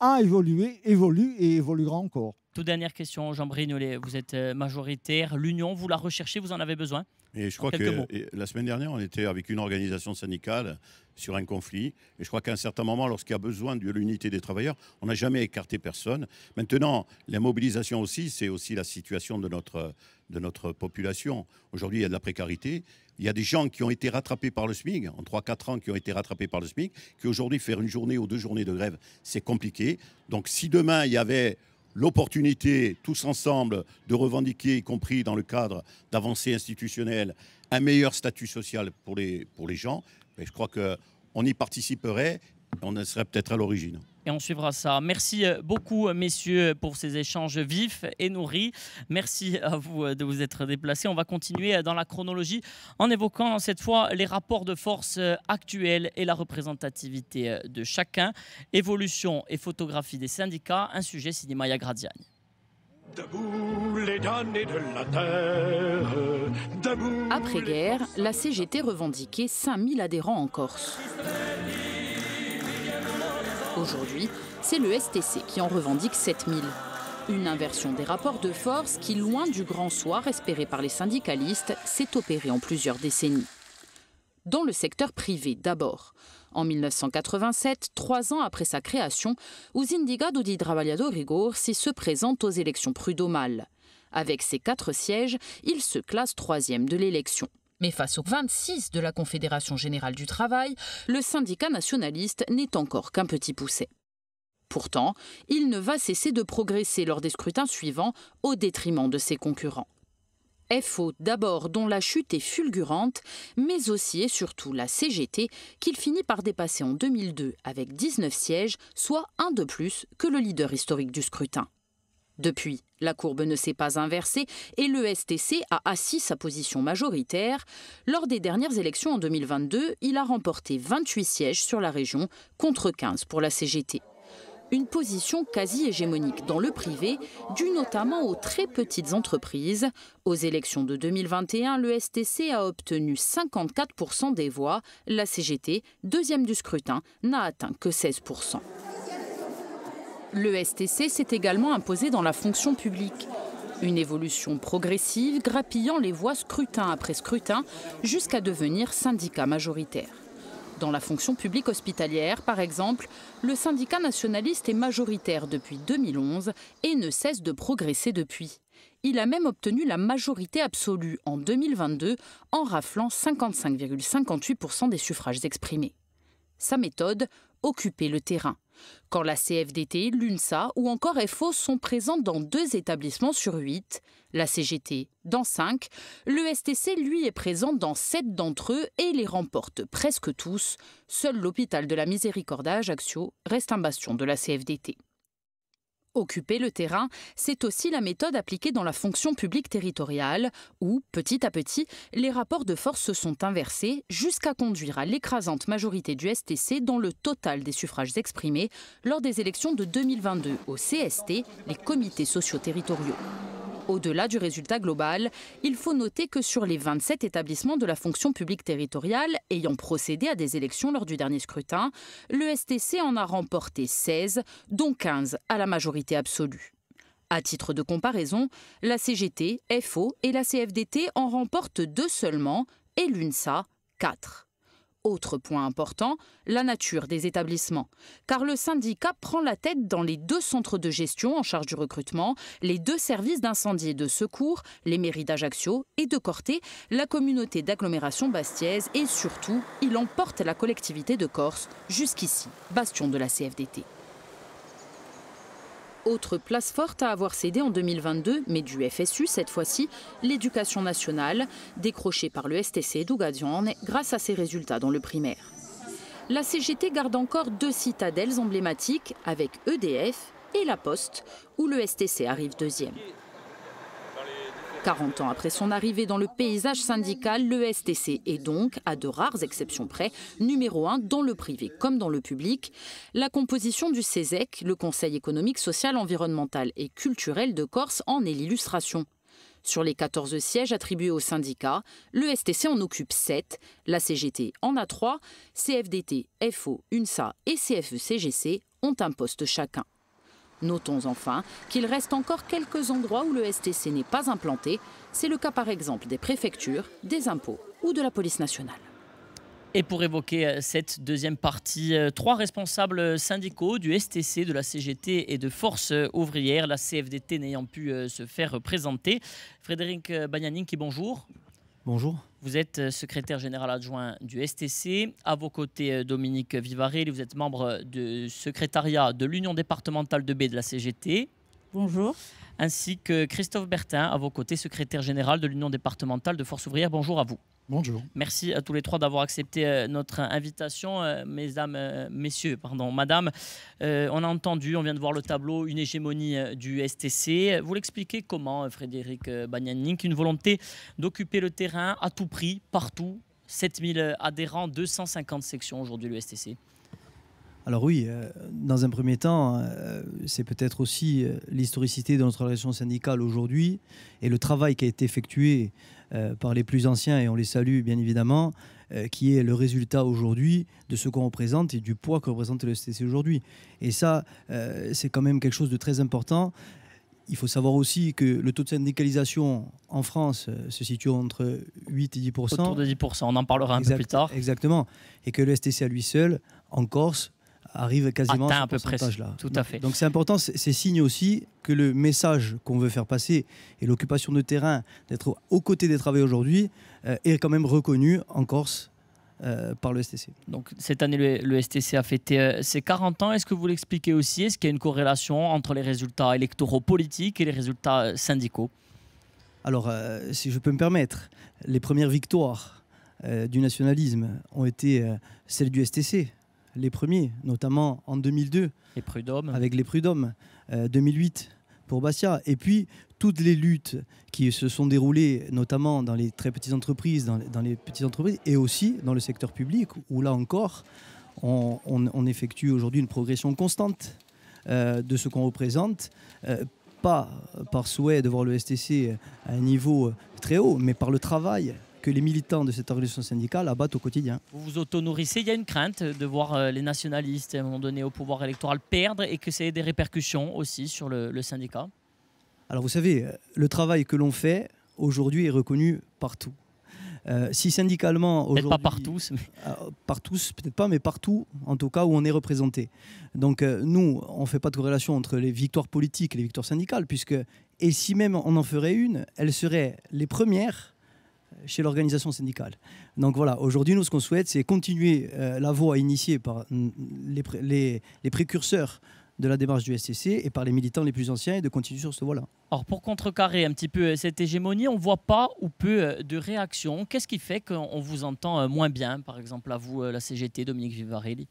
a évolué, évolue et évoluera encore. Toute dernière question, Jean Brignolet, vous êtes majoritaire, l'union, vous la recherchez, vous en avez besoin? Et je crois que mots. La semaine dernière, on était avec une organisation syndicale sur un conflit. Et je crois qu'à un certain moment, lorsqu'il y a besoin de l'unité des travailleurs, on n'a jamais écarté personne. Maintenant, la mobilisation aussi, c'est aussi la situation de notre, de notre population. Aujourd'hui, il y a de la précarité. Il y a des gens qui ont été rattrapés par le SMIC, en trois quatre ans, qui ont été rattrapés par le SMIC, qui aujourd'hui, faire une journée ou deux journées de grève, c'est compliqué. Donc si demain, il y avait l'opportunité, tous ensemble, de revendiquer, y compris dans le cadre d'avancées institutionnelles, un meilleur statut social pour les, pour les gens, mais je crois qu'on y participerait, on en serait peut-être à l'origine. Et on suivra ça. Merci beaucoup, messieurs, pour ces échanges vifs et nourris. Merci à vous de vous être déplacés. On va continuer dans la chronologie en évoquant cette fois les rapports de force actuels et la représentativité de chacun. Évolution et photographie des syndicats, un sujet signé Maya Gradiani. Debout les damnés de la terre, debout. Après-guerre, la C G T revendiquait cinq mille adhérents en Corse. Aujourd'hui, c'est le S T C qui en revendique sept mille. Une inversion des rapports de force qui, loin du grand soir espéré par les syndicalistes, s'est opérée en plusieurs décennies. Dans le secteur privé d'abord. En mille neuf cent quatre-vingt-sept, trois ans après sa création, o Sindicato di Trabalhadores se présente aux élections prud'homales. Avec ses quatre sièges, il se classe troisième de l'élection. Mais face aux vingt-six de la Confédération Générale du Travail, le syndicat nationaliste n'est encore qu'un petit pousset. Pourtant, il ne va cesser de progresser lors des scrutins suivants au détriment de ses concurrents. F O d'abord, dont la chute est fulgurante, mais aussi et surtout la C G T, qu'il finit par dépasser en deux mille deux avec dix-neuf sièges, soit un de plus que le leader historique du scrutin. Depuis, la courbe ne s'est pas inversée et le S T C a assis sa position majoritaire. Lors des dernières élections en deux mille vingt-deux, il a remporté vingt-huit sièges sur la région, contre quinze pour la C G T. Une position quasi hégémonique dans le privé, due notamment aux très petites entreprises. Aux élections de deux mille vingt et un, le S T C a obtenu cinquante-quatre pour cent des voix. La C G T, deuxième du scrutin, n'a atteint que seize pour cent. Le S T C s'est également imposé dans la fonction publique. Une évolution progressive, grappillant les voix scrutin après scrutin, jusqu'à devenir syndicat majoritaire. Dans la fonction publique hospitalière, par exemple, le syndicat nationaliste est majoritaire depuis deux mille onze et ne cesse de progresser depuis. Il a même obtenu la majorité absolue en deux mille vingt-deux en raflant cinquante-cinq virgule cinquante-huit pour cent des suffrages exprimés. Sa méthode, occuper le terrain. Quand la C F D T, l'UNSA ou encore F O sont présentes dans deux établissements sur huit, la C G T dans cinq, le S T C lui est présent dans sept d'entre eux et les remporte presque tous. Seul l'hôpital de la Miséricorde à Ajaccio reste un bastion de la C F D T. Occuper le terrain, c'est aussi la méthode appliquée dans la fonction publique territoriale où, petit à petit, les rapports de force se sont inversés jusqu'à conduire à l'écrasante majorité du S T C dans le total des suffrages exprimés lors des élections de deux mille vingt-deux au C S T, les comités sociaux territoriaux. Au-delà du résultat global, il faut noter que sur les vingt-sept établissements de la fonction publique territoriale ayant procédé à des élections lors du dernier scrutin, le S T C en a remporté seize, dont quinze à la majorité absolue. À titre de comparaison, la C G T, F O et la C F D T en remportent deux seulement et l'UNSA, quatre. Autre point important, la nature des établissements. Car le syndicat prend la tête dans les deux centres de gestion en charge du recrutement, les deux services d'incendie et de secours, les mairies d'Ajaccio et de Corté, la communauté d'agglomération bastiaise et surtout, il emporte la collectivité de Corse, jusqu'ici, bastion de la C F D T. Autre place forte à avoir cédé en deux mille vingt-deux, mais du F S U cette fois-ci, l'éducation nationale, décrochée par le S T C d'Ougadian grâce à ses résultats dans le primaire. La C G T garde encore deux citadelles emblématiques avec E D F et La Poste, où le S T C arrive deuxième. quarante ans après son arrivée dans le paysage syndical, le S T C est donc, à de rares exceptions près, numéro un dans le privé comme dans le public. La composition du C E S E C, le Conseil économique, social, environnemental et culturel de Corse, en est l'illustration. Sur les quatorze sièges attribués au syndicat, le S T C en occupe sept, la C G T en a trois, C F D T, F O, UNSA et C F E C G C ont un poste chacun. Notons enfin qu'il reste encore quelques endroits où le S T C n'est pas implanté. C'est le cas par exemple des préfectures, des impôts ou de la police nationale. Et pour évoquer cette deuxième partie, trois responsables syndicaux du S T C, de la C G T et de Force ouvrière, la C F D T n'ayant pu se faire présenter. Frédéric Bagnaninki, bonjour. Bonjour. Vous êtes secrétaire général adjoint du S T C. À vos côtés, Dominique Vivarelli, vous êtes membre du secrétariat de l'Union départementale de B de la C G T. Bonjour. Ainsi que Christophe Bertin, à vos côtés, secrétaire général de l'Union départementale de Force ouvrière. Bonjour à vous. Bonjour. Merci à tous les trois d'avoir accepté notre invitation. Mesdames, messieurs, pardon, madame, euh, on a entendu, on vient de voir le tableau, une hégémonie du S T C. Vous l'expliquez comment, Frédéric Bagnaninki, une volonté d'occuper le terrain à tout prix, partout, sept mille adhérents, deux cent cinquante sections aujourd'hui, le S T C. Alors oui, euh, dans un premier temps, euh, c'est peut-être aussi euh, l'historicité de notre relation syndicale aujourd'hui et le travail qui a été effectué euh, par les plus anciens, et on les salue bien évidemment, euh, qui est le résultat aujourd'hui de ce qu'on représente et du poids que représente le S T C aujourd'hui. Et ça, euh, c'est quand même quelque chose de très important. Il faut savoir aussi que le taux de syndicalisation en France euh, se situe entre huit et dix pour cent. Autour de dix pour cent, on en parlera un exact, peu plus tard. Exactement. Et que le S T C à lui seul, en Corse, arrive quasiment atteint à ce à peu près pourcentage-là. Tout à fait. Donc c'est important, c'est signe aussi que le message qu'on veut faire passer et l'occupation de terrain, d'être aux côtés des travailleurs aujourd'hui, euh, est quand même reconnu en Corse euh, par le S T C. Donc cette année, le, le S T C a fêté euh, ses quarante ans. Est-ce que vous l'expliquez aussi? Est-ce qu'il y a une corrélation entre les résultats électoraux politiques et les résultats syndicaux? Alors, euh, si je peux me permettre, les premières victoires euh, du nationalisme ont été euh, celles du S T C. Les premiers, notamment en deux mille deux, les prud'hommes. avec les prud'hommes, euh, deux mille huit pour Bastia, et puis toutes les luttes qui se sont déroulées, notamment dans les très petites entreprises, dans les, dans les petites entreprises, et aussi dans le secteur public, où là encore, on, on, on effectue aujourd'hui une progression constante euh, de ce qu'on représente, euh, pas par souhait de voir le S T C à un niveau très haut, mais par le travail que les militants de cette organisation syndicale abattent au quotidien. Vous vous auto-nourrissez. Il y a une crainte de voir les nationalistes, à un moment donné, au pouvoir électoral perdre et que ça ait des répercussions aussi sur le, le syndicat? Alors vous savez, le travail que l'on fait aujourd'hui est reconnu partout. Euh, si syndicalement aujourd'hui... Peut-être pas partout. Mais... Euh, par tous, peut-être pas, mais partout, en tout cas où on est représenté. Donc euh, nous, on ne fait pas de corrélation entre les victoires politiques et les victoires syndicales, puisque, et si même on en ferait une, elles seraient les premières chez l'organisation syndicale. Donc voilà, aujourd'hui, nous, ce qu'on souhaite, c'est continuer euh, la voie initiée par les, pré les, les précurseurs de la démarche du S T C et par les militants les plus anciens et de continuer sur ce voie-là. Alors pour contrecarrer un petit peu cette hégémonie, on ne voit pas ou peu de réactions. Qu'est-ce qui fait qu'on vous entend moins bien, par exemple à vous, la C G T, Dominique Vivarelli?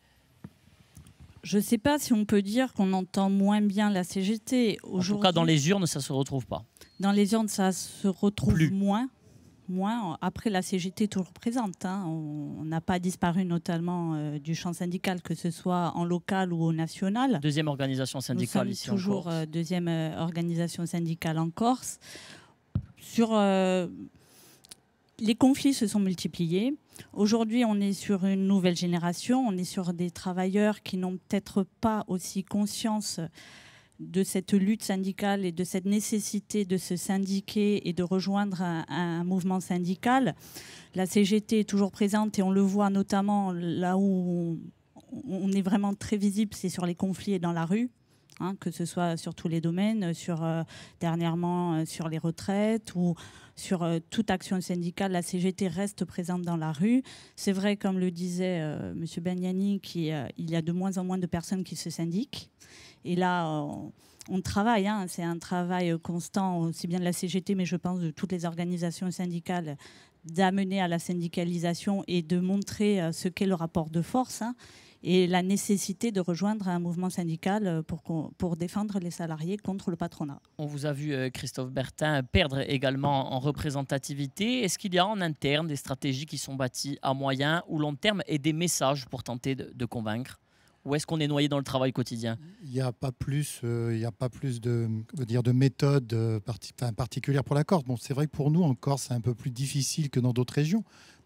Je ne sais pas si on peut dire qu'on entend moins bien la C G T. En tout cas, dans les urnes, ça ne se retrouve pas. Dans les urnes, ça se retrouve Plus. moins. Moins. Après, la C G T est toujours présente. Hein. On n'a pas disparu notamment euh, du champ syndical, que ce soit en local ou au national. Deuxième organisation syndicale Nous ici sommes toujours en Corse. Euh, deuxième euh, organisation syndicale en Corse. Sur, euh, les conflits se sont multipliés. Aujourd'hui, on est sur une nouvelle génération. On est sur des travailleurs qui n'ont peut-être pas aussi conscience de cette lutte syndicale et de cette nécessité de se syndiquer et de rejoindre un, un mouvement syndical. La C G T est toujours présente et on le voit notamment là où on, on est vraiment très visible, c'est sur les conflits et dans la rue, hein, que ce soit sur tous les domaines, sur, euh, dernièrement euh, sur les retraites ou sur euh, toute action syndicale. La C G T reste présente dans la rue. C'est vrai, comme le disait euh, M. Bagnaninki, qu'il euh, y a de moins en moins de personnes qui se syndiquent. Et là, on, on travaille, hein, c'est un travail constant, aussi bien de la C G T, mais je pense de toutes les organisations syndicales, d'amener à la syndicalisation et de montrer ce qu'est le rapport de force, hein, et la nécessité de rejoindre un mouvement syndical pour, pour défendre les salariés contre le patronat. On vous a vu, Christophe Bertin, perdre également en représentativité. Est-ce qu'il y a en interne des stratégies qui sont bâties à moyen ou long terme et des messages pour tenter de, de convaincre? Ou est-ce qu'on est noyé dans le travail quotidien? Il n'y a pas plus, euh, il y a pas plus de, dire, de méthodes euh, parti, enfin, particulières pour la Corse. Bon, c'est vrai que pour nous, en Corse, c'est un peu plus difficile que dans d'autres régions,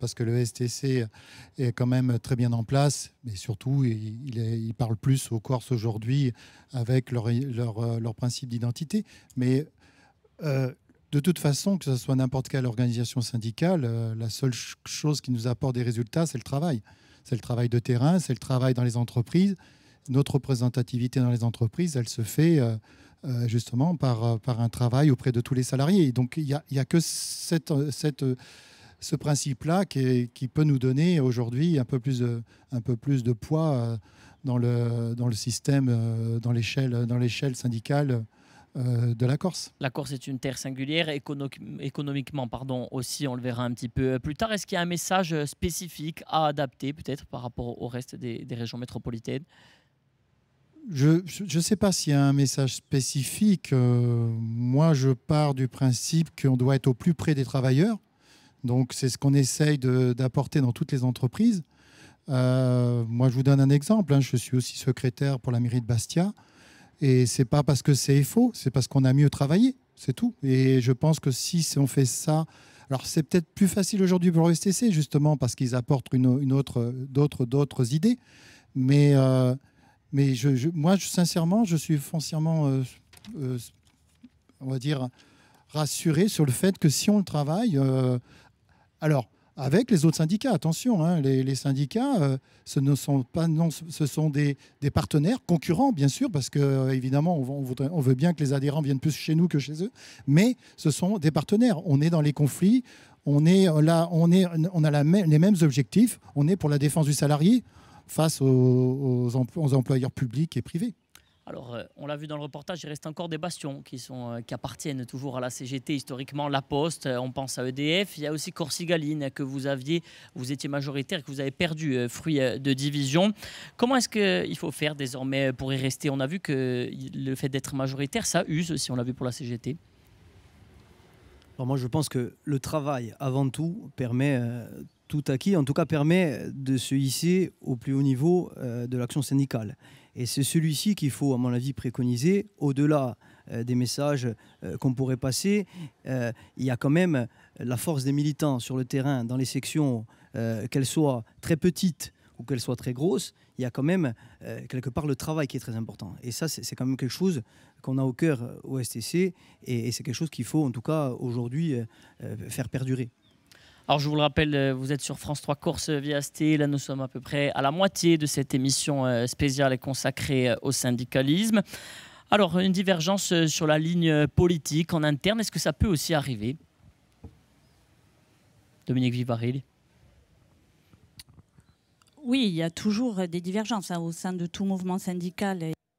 parce que le S T C est quand même très bien en place, mais surtout, il, il, est, il parle plus aux Corses aujourd'hui avec leur, leur, leur principe d'identité. Mais euh, de toute façon, que ce soit n'importe quelle organisation syndicale, euh, la seule ch chose qui nous apporte des résultats, c'est le travail. C'est le travail de terrain, c'est le travail dans les entreprises. Notre représentativité dans les entreprises, elle se fait... Euh, Euh, justement par, par un travail auprès de tous les salariés. Donc il n'y a, y a que cette, cette, ce principe-là qui, qui peut nous donner aujourd'hui un peu plus de, un peu plus de poids dans le, dans le système, dans l'échelle, dans l'échelle syndicale euh, de la Corse. La Corse est une terre singulière, écono économiquement pardon, aussi, on le verra un petit peu plus tard. Est-ce qu'il y a un message spécifique à adapter peut-être par rapport au reste des, des régions métropolitaines ? Je ne sais pas s'il y a un message spécifique. Euh, moi, je pars du principe qu'on doit être au plus près des travailleurs. Donc, c'est ce qu'on essaye d'apporter dans toutes les entreprises. Euh, moi, je vous donne un exemple. Hein. Je suis aussi secrétaire pour la mairie de Bastia. Et ce n'est pas parce que c'est faux, c'est parce qu'on a mieux travaillé. C'est tout. Et je pense que si on fait ça... Alors, c'est peut-être plus facile aujourd'hui pour le S T C, justement, parce qu'ils apportent une, une autre, d'autres, d'autres idées. Mais... Euh, Mais je, je, moi, je, sincèrement, je suis foncièrement, euh, euh, on va dire, rassuré sur le fait que si on le travaille, euh, alors avec les autres syndicats, attention, hein, les, les syndicats, euh, ce ne sont pas, non, ce sont des, des partenaires concurrents, bien sûr, parce que euh, évidemment, on, on, voudrait, on veut bien que les adhérents viennent plus chez nous que chez eux, mais ce sont des partenaires. On est dans les conflits, on est là, on est, on a la même, les mêmes objectifs. On est pour la défense du salarié face aux, aux, empl aux employeurs publics et privés. Alors, euh, on l'a vu dans le reportage, il reste encore des bastions qui, sont, euh, qui appartiennent toujours à la C G T, historiquement La Poste, euh, on pense à E D F. Il y a aussi Corsigaline que vous aviez, vous étiez majoritaire, que vous avez perdu, euh, fruit euh, de division. Comment est-ce qu'il faut faire désormais pour y rester? On a vu que le fait d'être majoritaire, ça use, si on l'a vu pour la C G T. Alors moi, je pense que le travail, avant tout, permet... Euh, tout acquis, en tout cas permet de se hisser au plus haut niveau euh, de l'action syndicale. Et c'est celui-ci qu'il faut, à mon avis, préconiser. Au-delà euh, des messages euh, qu'on pourrait passer, euh, il y a quand même la force des militants sur le terrain, dans les sections, euh, qu'elles soient très petites ou qu'elles soient très grosses, il y a quand même euh, quelque part le travail qui est très important. Et ça, c'est quand même quelque chose qu'on a au cœur au S T C, et, et c'est quelque chose qu'il faut, en tout cas, aujourd'hui, euh, faire perdurer. Alors je vous le rappelle, vous êtes sur France trois Corse via S T. Là, nous sommes à peu près à la moitié de cette émission spéciale consacrée au syndicalisme. Alors, une divergence sur la ligne politique en interne, est-ce que ça peut aussi arriver? Dominique Vivaril. Oui, il y a toujours des divergences hein, au sein de tout mouvement syndical.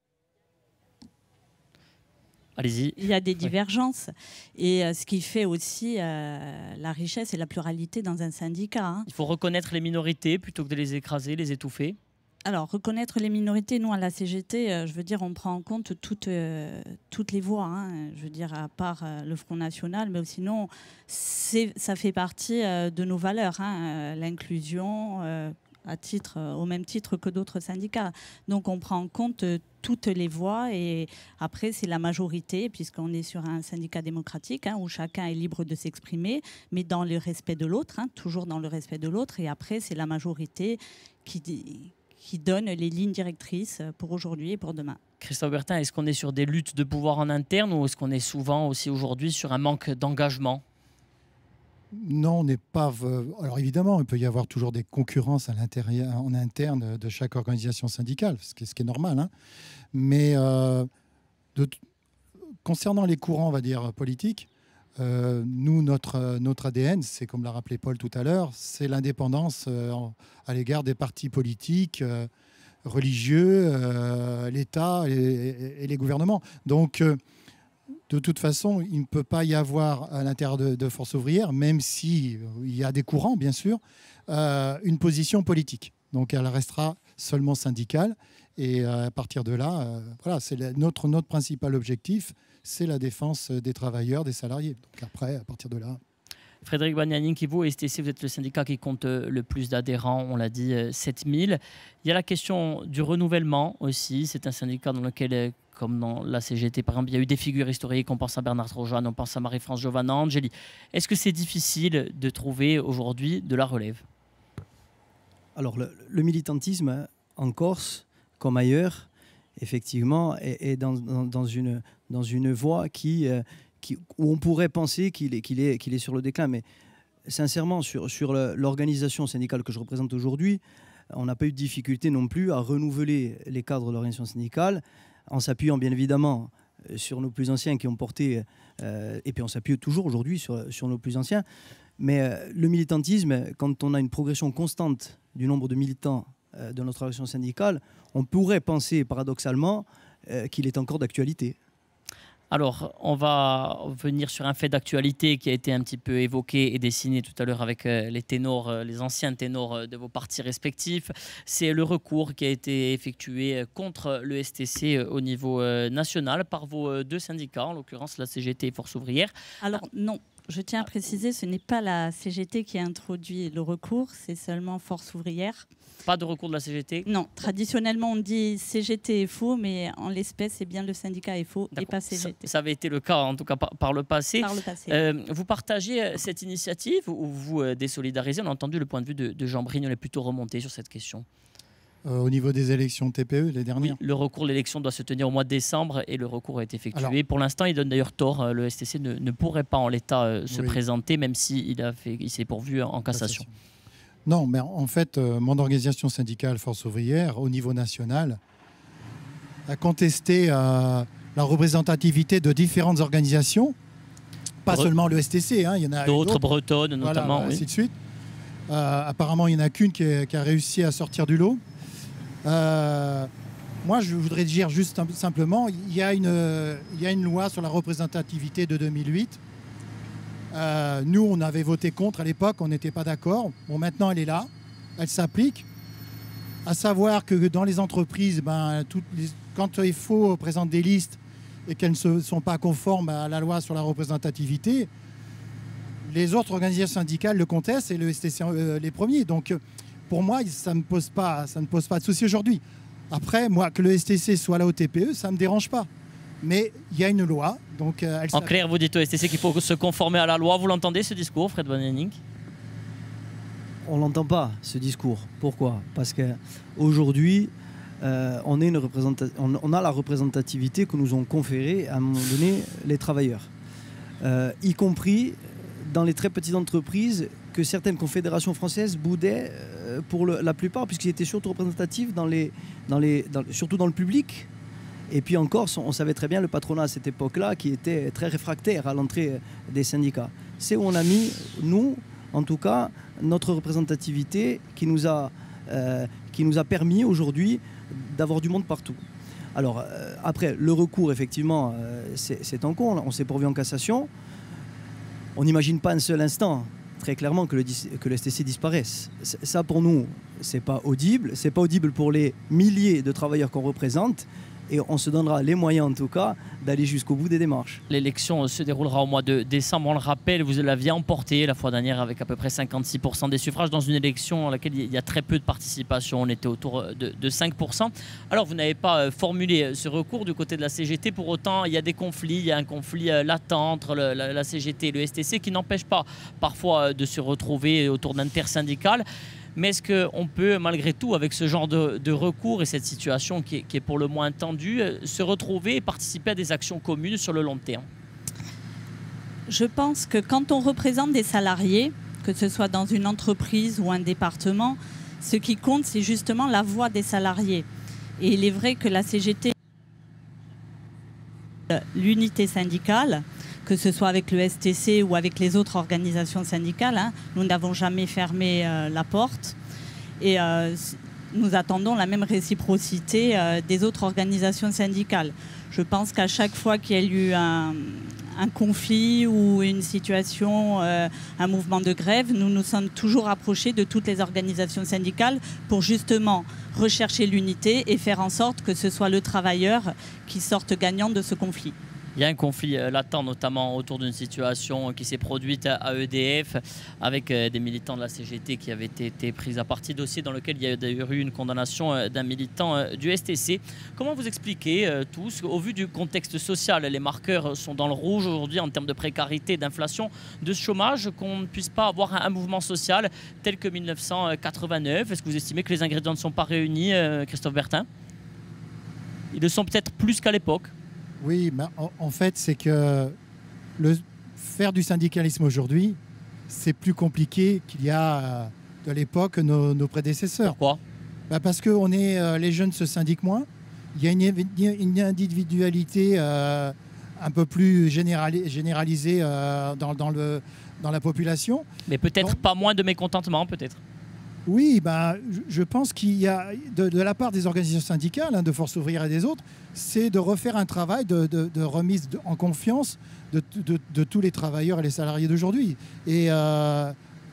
Allez-y. Il y a des divergences. Ouais. Et euh, ce qui fait aussi euh, la richesse et la pluralité dans un syndicat. Hein. Il faut reconnaître les minorités plutôt que de les écraser, les étouffer. Alors, reconnaître les minorités, nous, à la C G T, euh, je veux dire, on prend en compte toutes, euh, toutes les voix. Hein, je veux dire, à part euh, le Front National, mais sinon, ça fait partie euh, de nos valeurs. Hein, euh, l'inclusion, euh, à titre, euh, au même titre que d'autres syndicats. Donc, on prend en compte euh, toutes les voix et après, c'est la majorité, puisqu'on est sur un syndicat démocratique hein, où chacun est libre de s'exprimer, mais dans le respect de l'autre, hein, toujours dans le respect de l'autre. Et après, c'est la majorité qui... qui donne les lignes directrices pour aujourd'hui et pour demain. Christophe Bertin, est-ce qu'on est sur des luttes de pouvoir en interne ou est-ce qu'on est souvent aussi aujourd'hui sur un manque d'engagement? Non, on n'est pas... Alors évidemment, il peut y avoir toujours des concurrences à l'intérieur, en interne de chaque organisation syndicale, ce qui est, ce qui est normal. Hein. Mais euh, de, concernant les courants, on va dire, politiques, Euh, nous, notre, notre A D N, c'est comme l'a rappelé Paul tout à l'heure, c'est l'indépendance euh, à l'égard des partis politiques, euh, religieux, euh, l'État et, et les gouvernements. Donc, euh, de toute façon, il ne peut pas y avoir à l'intérieur de, de Force ouvrière, même s'il y a des courants, bien sûr, euh, une position politique. Donc, elle restera seulement syndicale. Et à partir de là, euh, voilà, c'est notre, notre principal objectif, c'est la défense des travailleurs, des salariés. Donc après, à partir de là... Frédéric Banianing, qui vous, S T C, vous êtes le syndicat qui compte le plus d'adhérents, on l'a dit, sept mille. Il y a la question du renouvellement aussi. C'est un syndicat dans lequel, comme dans la C G T par exemple, il y a eu des figures historiques. On pense à Bernard Trojan, on pense à Marie-France Giovanna Angeli. Est-ce que c'est difficile de trouver aujourd'hui de la relève? Alors, le, le militantisme en Corse, comme ailleurs, effectivement, est, est dans, dans, dans, une, dans une voie qui... Euh, Qui, où on pourrait penser qu'il est, qu'il est, qu'il est sur le déclin. Mais sincèrement, sur, sur l'organisation syndicale que je représente aujourd'hui, on n'a pas eu de difficulté non plus à renouveler les cadres de l'organisation syndicale, en s'appuyant bien évidemment sur nos plus anciens qui ont porté, euh, et puis on s'appuie toujours aujourd'hui sur, sur nos plus anciens. Mais euh, le militantisme, quand on a une progression constante du nombre de militants euh, de notre organisation syndicale, on pourrait penser paradoxalement euh, qu'il est encore d'actualité. Alors, on va venir sur un fait d'actualité qui a été un petit peu évoqué et dessiné tout à l'heure avec les ténors, les anciens ténors de vos partis respectifs. C'est le recours qui a été effectué contre le S T C au niveau national par vos deux syndicats, en l'occurrence la C G T et Force ouvrière. Alors non, je tiens à préciser, ce n'est pas la C G T qui a introduit le recours, c'est seulement Force ouvrière. Pas de recours de la C G T? Non. Traditionnellement, on dit C G T F O, mais en l'espèce, c'est bien le syndicat F O et pas C G T. Ça, ça avait été le cas, en tout cas par, par le passé. Par le passé. Euh, vous partagez cette initiative ou vous euh, désolidarisez? On a entendu le point de vue de, de Jean Brigne, on est plutôt remonté sur cette question. Euh, au niveau des élections T P E, les dernières? Oui, le recours, l'élection doit se tenir au mois de décembre et le recours a été effectué. Alors, pour l'instant, il donne d'ailleurs tort. Le S T C ne, ne pourrait pas en l'état euh, se oui. présenter, même s'il il s'est pourvu en cassation. Non, mais en fait, euh, mon organisation syndicale Force ouvrière, au niveau national, a contesté euh, la représentativité de différentes organisations, pas Bre seulement le S T C, hein, il y en a d'autres, bretonnes notamment. Voilà, oui. ainsi de suite. Euh, apparemment, il n'y en a qu'une qui, qui a réussi à sortir du lot. Euh, moi, je voudrais dire juste simplement, il y a une, il y a une loi sur la représentativité de deux mille huit. Euh, nous, on avait voté contre à l'époque, on n'était pas d'accord. Bon, maintenant, elle est là, elle s'applique. À savoir que dans les entreprises, ben, toutes les, quand il faut présenter des listes et qu'elles ne sont pas conformes à la loi sur la représentativité, les autres organisations syndicales le contestent et le S T C euh, les premiers. Donc, pour moi, ça ne pose pas, ça ne pose pas de souci aujourd'hui. Après, moi, que le S T C soit là au T P E, ça ne me dérange pas. Mais il y a une loi, donc euh, elle En clair, vous dites au S T C qu'il faut se conformer à la loi. Vous l'entendez, ce discours, Fred Banianing? On ne l'entend pas, ce discours. Pourquoi? Parce qu'aujourd'hui, euh, on, on, on a la représentativité que nous ont conférée à un moment donné les travailleurs. Euh, y compris dans les très petites entreprises que certaines confédérations françaises boudaient euh, pour le, la plupart, puisqu'ils étaient surtout représentatifs, dans les, dans les, dans, surtout dans le public. Et puis en Corse, on savait très bien le patronat à cette époque-là qui était très réfractaire à l'entrée des syndicats. C'est où on a mis, nous, en tout cas, notre représentativité qui nous a, euh, qui nous a permis aujourd'hui d'avoir du monde partout. Alors, euh, après, le recours, effectivement, euh, c'est en cours. On s'est pourvu en cassation. On n'imagine pas un seul instant, très clairement, que le, que le S T C disparaisse. Ça, pour nous, c'est pas audible. C'est pas audible pour les milliers de travailleurs qu'on représente. Et on se donnera les moyens, en tout cas, d'aller jusqu'au bout des démarches. L'élection se déroulera au mois de décembre. On le rappelle, vous l'aviez emporté la fois dernière avec à peu près cinquante-six pour cent des suffrages dans une élection dans laquelle il y a très peu de participation. On était autour de, de cinq pour cent. Alors, vous n'avez pas formulé ce recours du côté de la C G T. Pour autant, il y a des conflits. Il y a un conflit latent entre le, la, la C G T et le S T C qui n'empêche pas parfois de se retrouver autour d'intersyndicales. Mais est-ce qu'on peut, malgré tout, avec ce genre de, de recours et cette situation qui est, qui est pour le moins tendue, se retrouver et participer à des actions communes sur le long terme? Je pense que quand on représente des salariés, que ce soit dans une entreprise ou un département, ce qui compte, c'est justement la voix des salariés. Et il est vrai que la C G T, l'unité syndicale, que ce soit avec le S T C ou avec les autres organisations syndicales, hein, nous n'avons jamais fermé euh, la porte. Et euh, nous attendons la même réciprocité euh, des autres organisations syndicales. Je pense qu'à chaque fois qu'il y a eu un, un conflit ou une situation, euh, un mouvement de grève, nous nous sommes toujours approchés de toutes les organisations syndicales pour justement rechercher l'unité et faire en sorte que ce soit le travailleur qui sorte gagnant de ce conflit. Il y a un conflit latent, notamment autour d'une situation qui s'est produite à E D F avec des militants de la C G T qui avaient été pris à partie, dossier dans lequel il y a d'ailleurs eu une condamnation d'un militant du S T C. Comment vous expliquez tous, au vu du contexte social, les marqueurs sont dans le rouge aujourd'hui en termes de précarité, d'inflation, de chômage, qu'on ne puisse pas avoir un mouvement social tel que mille neuf cent quatre-vingt-neuf? Est-ce que vous estimez que les ingrédients ne sont pas réunis, Christophe Bertin? Ils le sont peut-être plus qu'à l'époque. Oui, mais en, en fait, c'est que le, faire du syndicalisme aujourd'hui, c'est plus compliqué qu'il y a euh, de l'époque nos, nos prédécesseurs. Pourquoi? Bah parce que on est, euh, les jeunes se syndiquent moins. Il y a une, une individualité euh, un peu plus générali généralisée euh, dans, dans, le, dans la population. Mais peut-être pas moins de mécontentement, peut-être. Oui, ben, je pense qu'il y a, de, de la part des organisations syndicales, hein, de Force ouvrière et des autres, c'est de refaire un travail de, de, de remise de, en confiance de, de, de tous les travailleurs et les salariés d'aujourd'hui. Et, euh,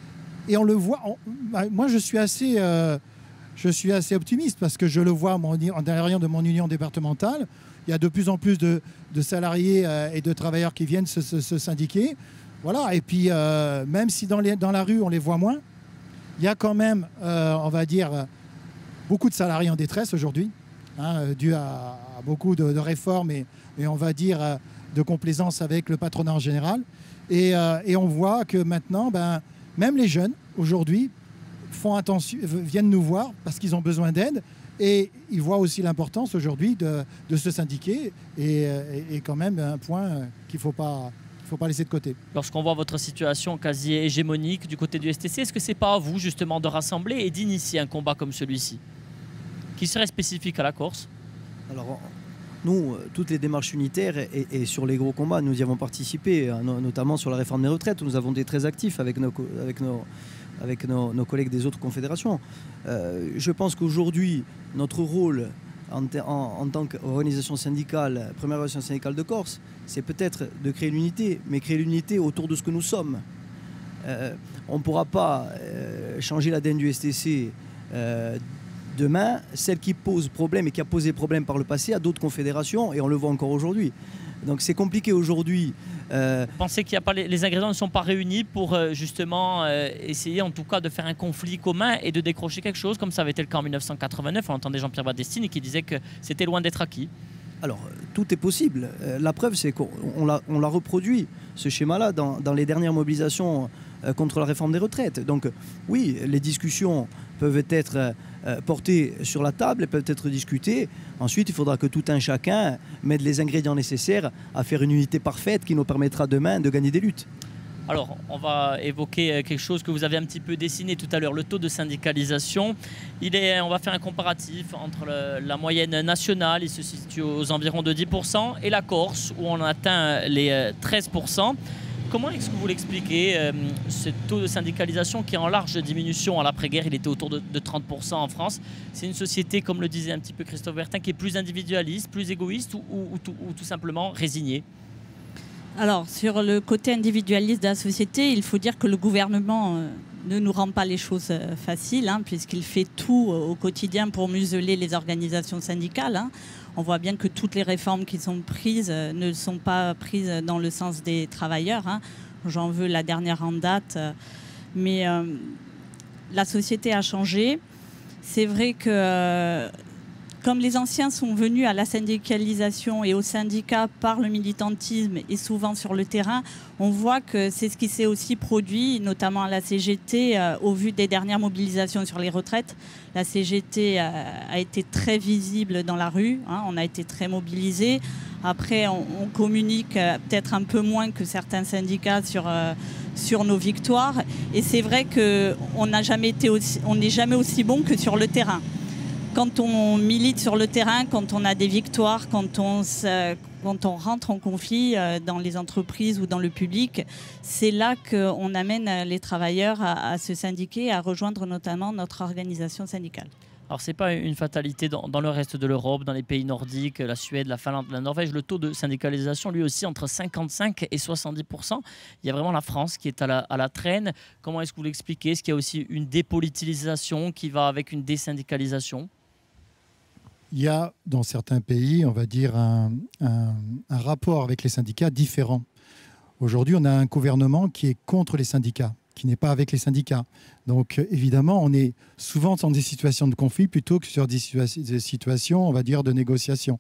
et on le voit, on, ben, moi je suis, assez, euh, je suis assez optimiste parce que je le vois mon, en derrière de mon union départementale. Il y a de plus en plus de, de salariés euh, et de travailleurs qui viennent se, se, se syndiquer. Voilà. Et puis, euh, même si dans, les, dans la rue on les voit moins, il y a quand même, euh, on va dire, beaucoup de salariés en détresse aujourd'hui, hein, dû à, à beaucoup de, de réformes et, et on va dire de complaisance avec le patronat en général. Et, euh, et on voit que maintenant, ben, même les jeunes aujourd'hui font attention, viennent nous voir parce qu'ils ont besoin d'aide et ils voient aussi l'importance aujourd'hui de, de se syndiquer et, et, et quand même un point qu'il ne faut pas... faut pas laisser de côté. Lorsqu'on voit votre situation quasi hégémonique du côté du S T C, est-ce que c'est pas à vous justement de rassembler et d'initier un combat comme celui-ci, qui serait spécifique à la Corse? Alors, nous, toutes les démarches unitaires et, et sur les gros combats, nous y avons participé, notamment sur la réforme des retraites, où nous avons été très actifs avec nos, avec nos, avec nos, nos collègues des autres confédérations. Euh, je pense qu'aujourd'hui, notre rôle En, en, en tant qu'organisation syndicale, première organisation syndicale de Corse, c'est peut-être de créer l'unité, mais créer l'unité autour de ce que nous sommes. Euh, on ne pourra pas euh, changer l'A D N du S T C euh, demain. Celle qui pose problème et qui a posé problème par le passé à d'autres confédérations, et on le voit encore aujourd'hui. Donc c'est compliqué aujourd'hui. Euh... Vous pensez qu'il y a pas les, les ingrédients ne sont pas réunis pour euh, justement euh, essayer en tout cas de faire un conflit commun et de décrocher quelque chose comme ça avait été le cas en mille neuf cent quatre-vingt-neuf. On entendait Jean-Pierre Badestine qui disait que c'était loin d'être acquis. Alors tout est possible. Euh, la preuve c'est qu'on l'a on l'a reproduit ce schéma-là dans, dans les dernières mobilisations euh, contre la réforme des retraites. Donc oui, les discussions peuvent être euh, portées sur la table, peuvent être discutées. Ensuite, il faudra que tout un chacun mette les ingrédients nécessaires à faire une unité parfaite qui nous permettra demain de gagner des luttes. Alors, on va évoquer quelque chose que vous avez un petit peu dessiné tout à l'heure, le taux de syndicalisation. Il est, on va faire un comparatif entre le, la moyenne nationale, il se situe aux environs de dix pour cent, et la Corse, où on atteint les treize pour cent. Comment est-ce que vous l'expliquez, euh, ce taux de syndicalisation qui est en large diminution à l'après-guerre? Il était autour de, de trente pour cent en France. C'est une société, comme le disait un petit peu Christophe Bertin, qui est plus individualiste, plus égoïste ou, ou, ou, tout, ou tout simplement résignée? Alors, sur le côté individualiste de la société, il faut dire que le gouvernement euh, ne nous rend pas les choses euh, faciles, hein, puisqu'il fait tout euh, au quotidien pour museler les organisations syndicales. Hein. On voit bien que toutes les réformes qui sont prises euh, ne sont pas prises dans le sens des travailleurs. Hein. J'en veux la dernière en date. Euh, mais euh, la société a changé. C'est vrai que... Euh, Comme les anciens sont venus à la syndicalisation et au syndicat par le militantisme et souvent sur le terrain, on voit que c'est ce qui s'est aussi produit, notamment à la C G T, euh, au vu des dernières mobilisations sur les retraites. La C G T a, a été très visible dans la rue, hein, on a été très mobilisés. Après, on, on communique euh, peut-être un peu moins que certains syndicats sur, euh, sur nos victoires. Et c'est vrai qu'on n'a jamais été aussi, on n'est jamais aussi bon que sur le terrain. Quand on milite sur le terrain, quand on a des victoires, quand on, se, quand on rentre en conflit dans les entreprises ou dans le public, c'est là qu'on amène les travailleurs à, à se syndiquer, à rejoindre notamment notre organisation syndicale. Alors, ce n'est pas une fatalité dans, dans le reste de l'Europe, dans les pays nordiques, la Suède, la Finlande, la Norvège. Le taux de syndicalisation, lui aussi, entre cinquante-cinq et soixante-dix pour cent. Il y a vraiment la France qui est à la, à la traîne. Comment est-ce que vous l'expliquez? Est-ce qu'il y a aussi une dépolitisation qui va avec une désyndicalisation? il y a dans certains pays, on va dire, un, un, un rapport avec les syndicats différent. Aujourd'hui, on a un gouvernement qui est contre les syndicats, qui n'est pas avec les syndicats. Donc, évidemment, on est souvent dans des situations de conflit plutôt que sur des, situa des situations, on va dire, de négociation.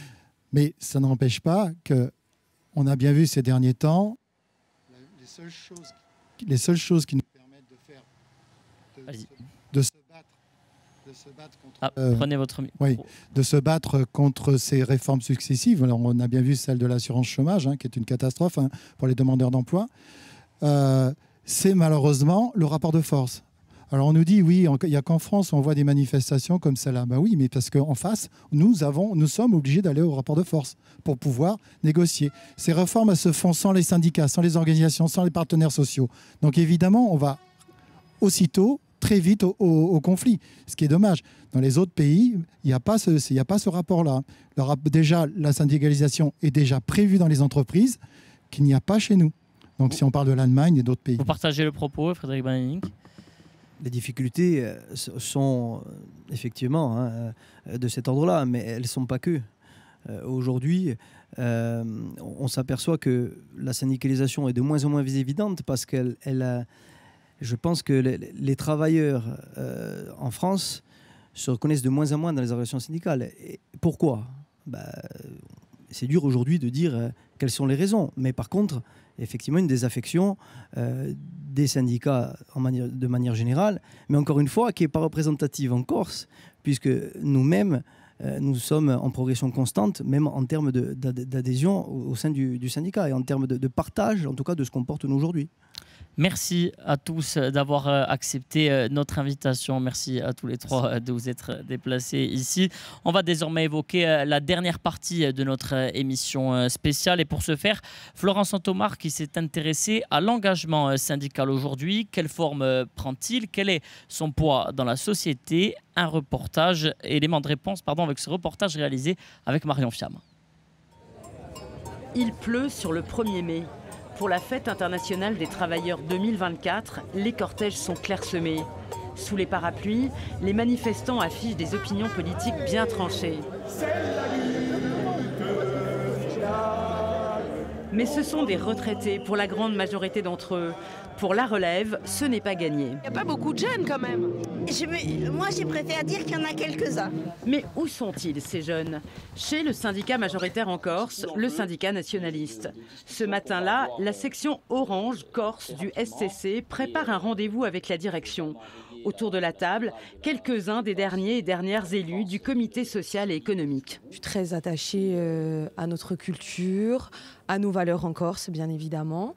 Mais ça n'empêche pas qu'on a bien vu ces derniers temps, les seules choses, les seules choses qui nous permettent de faire, de, de, se, battre, de se battre contre... Ah, euh, prenez votre micro. Oui, de se battre contre ces réformes successives. Alors, on a bien vu celle de l'assurance chômage, hein, qui est une catastrophe hein, pour les demandeurs d'emploi. Euh, c'est malheureusement le rapport de force. Alors on nous dit, oui, il n'y a qu'en France où on voit des manifestations comme celle-là. Ben oui, mais parce qu'en face, nous, avons, nous sommes obligés d'aller au rapport de force pour pouvoir négocier. Ces réformes, elles se font sans les syndicats, sans les organisations, sans les partenaires sociaux. Donc évidemment, on va aussitôt, très vite au, au, au conflit, ce qui est dommage. Dans les autres pays, il n'y a pas ce, il n'y a pas ce rapport-là. Déjà, la syndicalisation est déjà prévue dans les entreprises, qu'il n'y a pas chez nous. Donc si on parle de l'Allemagne et d'autres pays. Vous partagez le propos, Frédéric Benaming? Les difficultés sont effectivement hein, de cet ordre-là, mais elles ne sont pas que. Euh, Aujourd'hui, euh, on s'aperçoit que la syndicalisation est de moins en moins évidente parce qu'elle, elle a, je pense que les, les travailleurs euh, en France se reconnaissent de moins en moins dans les organisations syndicales. Et pourquoi? bah, C'est dur aujourd'hui de dire euh, quelles sont les raisons, mais par contre, effectivement, une désaffection euh, des syndicats en manière, de manière générale, mais encore une fois, qui n'est pas représentative en Corse, puisque nous-mêmes, euh, nous sommes en progression constante, même en termes d'adhésion au, au sein du, du syndicat et en termes de, de partage, en tout cas, de ce qu'on porte nous aujourd'hui. Merci à tous d'avoir accepté notre invitation. Merci à tous les trois de vous être déplacés ici. On va désormais évoquer la dernière partie de notre émission spéciale. Et pour ce faire, Florent Saint-Omar qui s'est intéressé à l'engagement syndical aujourd'hui. Quelle forme prend-il? Quel est son poids dans la société? Un reportage, élément de réponse pardon, avec ce reportage réalisé avec Marion Fiam. Il pleut sur le premier mai. Pour la fête internationale des travailleurs deux mille vingt-quatre, les cortèges sont clairsemés. Sous les parapluies, les manifestants affichent des opinions politiques bien tranchées. Mais ce sont des retraités pour la grande majorité d'entre eux. Pour la relève, ce n'est pas gagné. Il n'y a pas beaucoup de jeunes quand même. Je me... Moi, je préfère dire qu'il y en a quelques-uns. Mais où sont-ils, ces jeunes? Chez le syndicat majoritaire en Corse, le syndicat nationaliste. Ce matin-là, la section Orange Corse du S T C prépare un rendez-vous avec la direction. Autour de la table, quelques-uns des derniers et dernières élus du comité social et économique. Je suis très attachée euh, à notre culture, à nos valeurs en Corse, bien évidemment.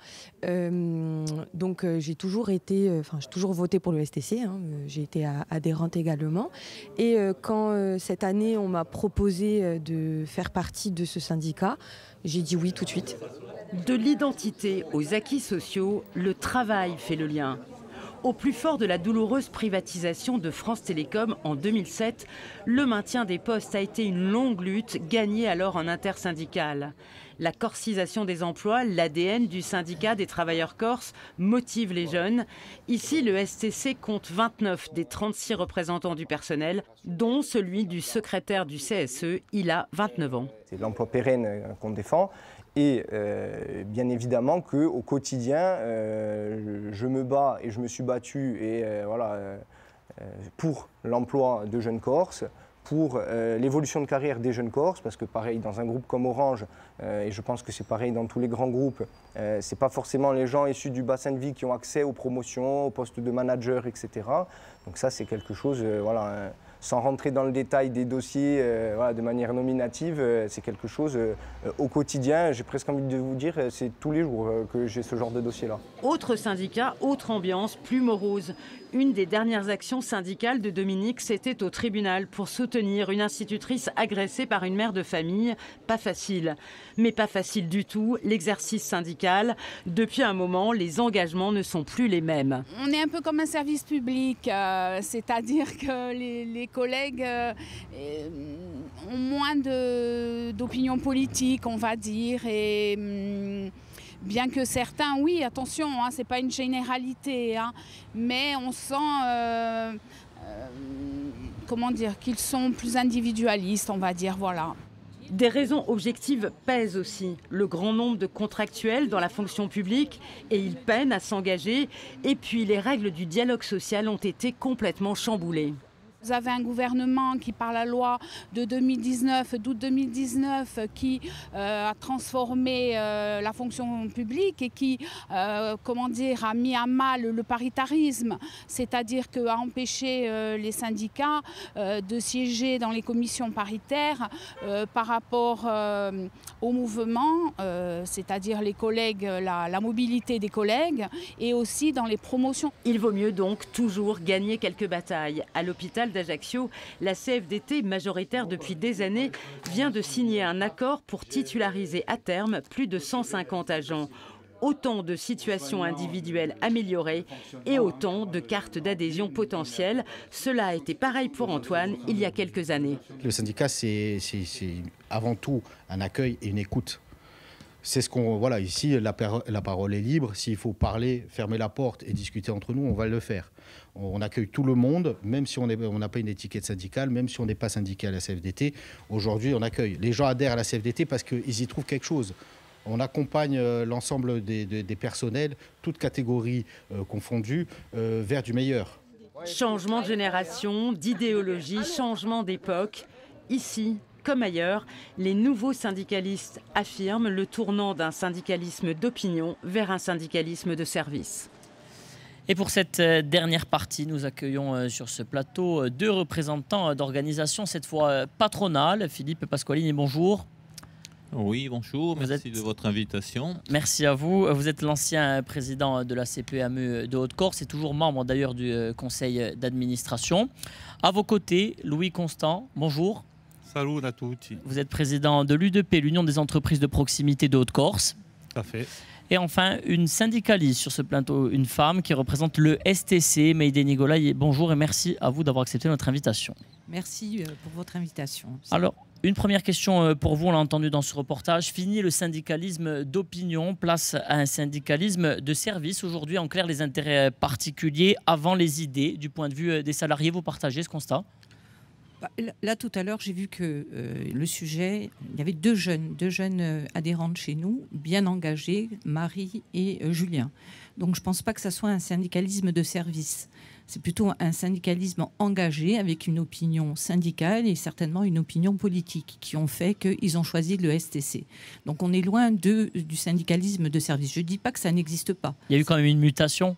Euh, donc euh, j'ai toujours été, enfin euh, j'ai toujours voté pour le S T C. Hein, j'ai été à, adhérente également. Et euh, quand euh, cette année on m'a proposé euh, de faire partie de ce syndicat, j'ai dit oui tout de suite. De l'identité aux acquis sociaux, le travail fait le lien. Au plus fort de la douloureuse privatisation de France Télécom en deux mille sept, le maintien des postes a été une longue lutte gagnée alors en intersyndical. La corcisation des emplois, l'A D N du syndicat des travailleurs corses, motive les jeunes. Ici, le S T C compte vingt-neuf des trente-six représentants du personnel, dont celui du secrétaire du C S E. Il a vingt-neuf ans. C'est l'emploi pérenne qu'on défend. Et euh, bien évidemment qu'au quotidien, euh, je me bats et je me suis battu et, euh, voilà, euh, pour l'emploi de jeunes Corses, pour euh, l'évolution de carrière des jeunes Corses, parce que pareil, dans un groupe comme Orange, euh, et je pense que c'est pareil dans tous les grands groupes, euh, ce n'est pas forcément les gens issus du bassin de vie qui ont accès aux promotions, aux postes de manager, et cetera. Donc ça, c'est quelque chose, euh, voilà, euh, sans rentrer dans le détail des dossiers euh, voilà, de manière nominative, euh, c'est quelque chose euh, au quotidien, j'ai presque envie de vous dire, c'est tous les jours euh, que j'ai ce genre de dossier-là. Autre syndicat, autre ambiance, plus morose. Une des dernières actions syndicales de Dominique, c'était au tribunal pour soutenir une institutrice agressée par une mère de famille. Pas facile. Mais pas facile du tout, l'exercice syndical. Depuis un moment, les engagements ne sont plus les mêmes. On est un peu comme un service public, euh, c'est-à-dire que les, les collègues euh, ont moins d'opinion politique, on va dire, et... Hum, bien que certains, oui, attention, hein, ce n'est pas une généralité, hein, mais on sent euh, euh, comment dire, qu'ils sont plus individualistes, on va dire, voilà. Des raisons objectives pèsent aussi. Le grand nombre de contractuels dans la fonction publique et ils peinent à s'engager. Et puis les règles du dialogue social ont été complètement chamboulées. Vous avez un gouvernement qui, par la loi de deux mille dix-neuf, d'août deux mille dix-neuf, qui euh, a transformé euh, la fonction publique et qui, euh, comment dire, a mis à mal le paritarisme, c'est-à-dire qu'a empêché euh, les syndicats euh, de siéger dans les commissions paritaires euh, par rapport euh, au mouvement, euh, c'est-à-dire les collègues, la, la mobilité des collègues et aussi dans les promotions. Il vaut mieux donc toujours gagner quelques batailles. À l'hôpital d'Ajaccio, la C F D T, majoritaire depuis des années, vient de signer un accord pour titulariser à terme plus de cent cinquante agents. Autant de situations individuelles améliorées et autant de cartes d'adhésion potentielles. Cela a été pareil pour Antoine il y a quelques années. Le syndicat, c'est avant tout un accueil et une écoute. C'est ce qu'on... Voilà, ici, la, la parole est libre. S'il faut parler, fermer la porte et discuter entre nous, on va le faire. On accueille tout le monde, même si on n'a pas une étiquette syndicale, même si on n'est pas syndiqué à la C F D T. Aujourd'hui, on accueille. Les gens adhèrent à la C F D T parce qu'ils y trouvent quelque chose. On accompagne l'ensemble des, des, des personnels, toutes catégories euh, confondues, euh, vers du meilleur. Changement de génération, d'idéologie, changement d'époque. Ici, comme ailleurs, les nouveaux syndicalistes affirment le tournant d'un syndicalisme d'opinion vers un syndicalisme de service. Et pour cette dernière partie, nous accueillons sur ce plateau deux représentants d'organisations, cette fois patronales. Philippe Pasqualini, bonjour. Oui, bonjour, vous merci êtes... de votre invitation. Merci à vous. Vous êtes l'ancien président de la C P M E de Haute-Corse et toujours membre d'ailleurs du conseil d'administration. À vos côtés, Louis Constant, bonjour. Salut à tous. Vous êtes président de l'U D P, l'Union des entreprises de proximité de Haute-Corse. Tout à fait. Et enfin, une syndicaliste sur ce plateau, une femme qui représente le S T C, Meïdé Nicolai. Bonjour et merci à vous d'avoir accepté notre invitation. Merci pour votre invitation. Alors, une première question pour vous, on l'a entendu dans ce reportage. Fini le syndicalisme d'opinion, place à un syndicalisme de service. Aujourd'hui, en clair, les intérêts particuliers avant les idées. Du point de vue des salariés, vous partagez ce constat ? Là, tout à l'heure, j'ai vu que euh, le sujet, il y avait deux jeunes, deux jeunes euh, adhérentes chez nous, bien engagées, Marie et euh, Julien. Donc, je ne pense pas que ça soit un syndicalisme de service. C'est plutôt un syndicalisme engagé avec une opinion syndicale et certainement une opinion politique qui ont fait qu'ils ont choisi le S T C. Donc, on est loin de, du syndicalisme de service. Je ne dis pas que ça n'existe pas. Il y a eu quand même une mutation.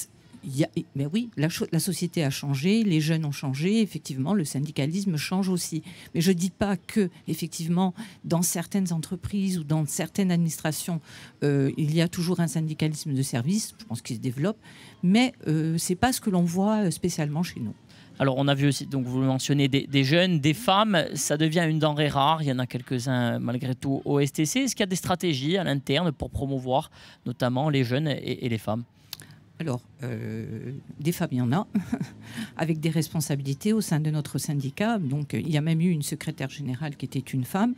Il y a, mais oui, la, la société a changé, les jeunes ont changé, effectivement, le syndicalisme change aussi. Mais je ne dis pas que, effectivement, dans certaines entreprises ou dans certaines administrations, euh, il y a toujours un syndicalisme de service, je pense qu'il se développe, mais euh, ce n'est pas ce que l'on voit spécialement chez nous. Alors, on a vu aussi, donc vous le mentionnez, des, des jeunes, des femmes, ça devient une denrée rare. Il y en a quelques-uns, malgré tout, au S T C. Est-ce qu'il y a des stratégies à l'interne pour promouvoir notamment les jeunes et, et les femmes ? Alors, euh, des femmes, il y en a, avec des responsabilités au sein de notre syndicat. Donc, il y a même eu une secrétaire générale qui était une femme.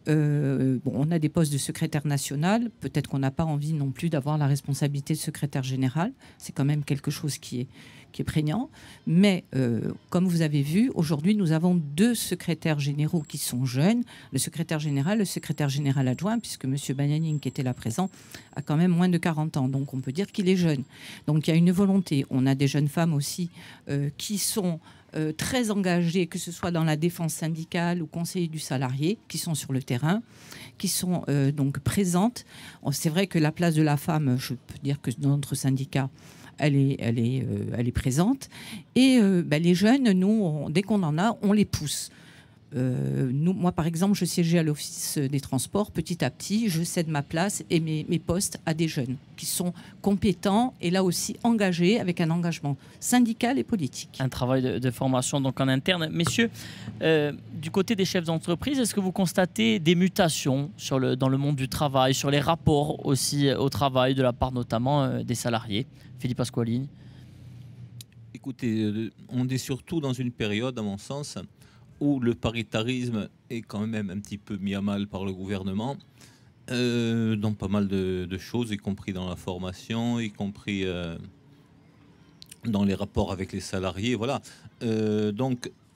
Euh, bon, on a des postes de secrétaire national. Peut-être qu'on n'a pas envie non plus d'avoir la responsabilité de secrétaire général. C'est quand même quelque chose qui est, qui est prégnant. Mais, euh, comme vous avez vu, aujourd'hui, nous avons deux secrétaires généraux qui sont jeunes. Le secrétaire général, le secrétaire général adjoint, puisque M. Banyaning, qui était là présent, a quand même moins de quarante ans. Donc, on peut dire qu'il est jeune. Donc, il y a une volonté. On a des jeunes femmes aussi euh, qui sont euh, très engagées, que ce soit dans la défense syndicale ou conseiller du salarié, qui sont sur le terrain, qui sont euh, donc présentes. C'est vrai que la place de la femme, je peux dire que dans notre syndicat, elle est, elle est, euh, elle est présente. Et euh, ben, les jeunes, nous, on, dès qu'on en a, on les pousse. Euh, nous, moi, par exemple, je siégeais à l'Office des transports. Petit à petit, je cède ma place et mes, mes postes à des jeunes qui sont compétents et là aussi engagés avec un engagement syndical et politique. Un travail de, de formation donc en interne. Messieurs, euh, du côté des chefs d'entreprise, est-ce que vous constatez des mutations sur le, dans le monde du travail, sur les rapports aussi au travail de la part notamment euh, des salariés ? Philippe Pasqualini. Écoutez, on est surtout dans une période, à mon sens, où le paritarisme est quand même un petit peu mis à mal par le gouvernement, euh, dans pas mal de, de choses, y compris dans la formation, y compris euh, dans les rapports avec les salariés. Voilà. Euh, donc,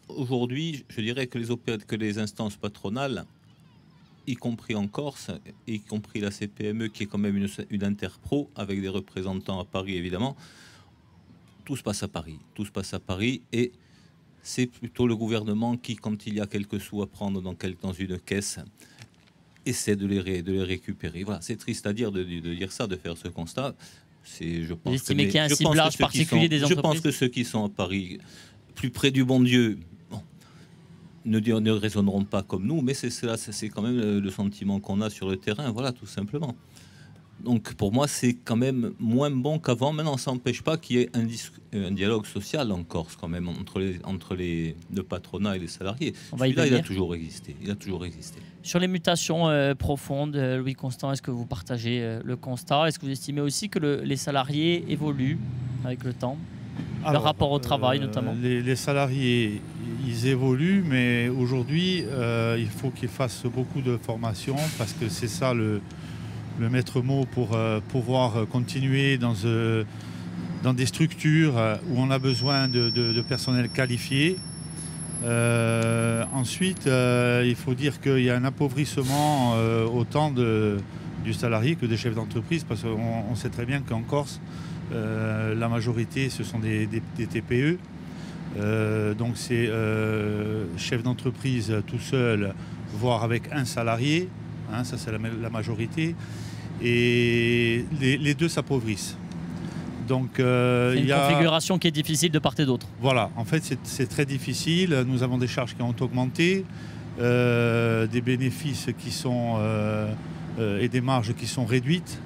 aujourd'hui, je dirais que les, opé- que les instances patronales, y compris en Corse, y compris la C P M E, qui est quand même une, une interpro, avec des représentants à Paris, évidemment, tout se passe à Paris. Tout se passe à Paris, et c'est plutôt le gouvernement qui, quand il y a quelques sous à prendre dans, quel, dans une caisse, essaie de les, ré, de les récupérer. Voilà, c'est triste à dire de, de dire ça, de faire ce constat. C'est, je pense Vous estimez que, qu'il y a un je pense ciblage que ceux qui particulier sont- des Je entreprises? pense que ceux qui sont à Paris, plus près du bon Dieu, bon, ne, di- ne raisonneront pas comme nous, mais c'est cela, c'est c'est quand même le, le sentiment qu'on a sur le terrain, voilà, tout simplement. Donc pour moi, c'est quand même moins bon qu'avant. Maintenant, ça n'empêche pas qu'il y ait un, dis- un dialogue social en Corse, quand même, entre, les, entre les, le patronat et les salariés. On va y Celui-là, il a venir. toujours existé. Il a toujours existé. Sur les mutations euh, profondes, euh, Louis Constant, est-ce que vous partagez euh, le constat? Est-ce que vous estimez aussi que le- les salariés évoluent avec le temps? Leur Alors, rapport au travail, euh, notamment. Les, les salariés, ils évoluent, mais aujourd'hui, euh, il faut qu'ils fassent beaucoup de formation parce que c'est ça le, le maître mot pour euh, pouvoir continuer dans, euh, dans des structures euh, où on a besoin de, de- de personnel qualifié. Euh, ensuite, euh, il faut dire qu'il y a un appauvrissement euh, autant de, du salarié que des chefs d'entreprise, parce qu'on on sait très bien qu'en Corse, euh, la majorité, ce sont des, des- des T P E. Euh, donc c'est euh, chef d'entreprise tout seul, voire avec un salarié, hein, ça c'est la, ma- la majorité, et les, les deux s'appauvrissent. Donc euh, C'est il une y a... configuration qui est difficile de part et d'autre. Voilà, en fait c'est- c'est très difficile. Nous avons des charges qui ont augmenté, euh, des bénéfices qui sont euh, euh, et des marges qui sont réduites.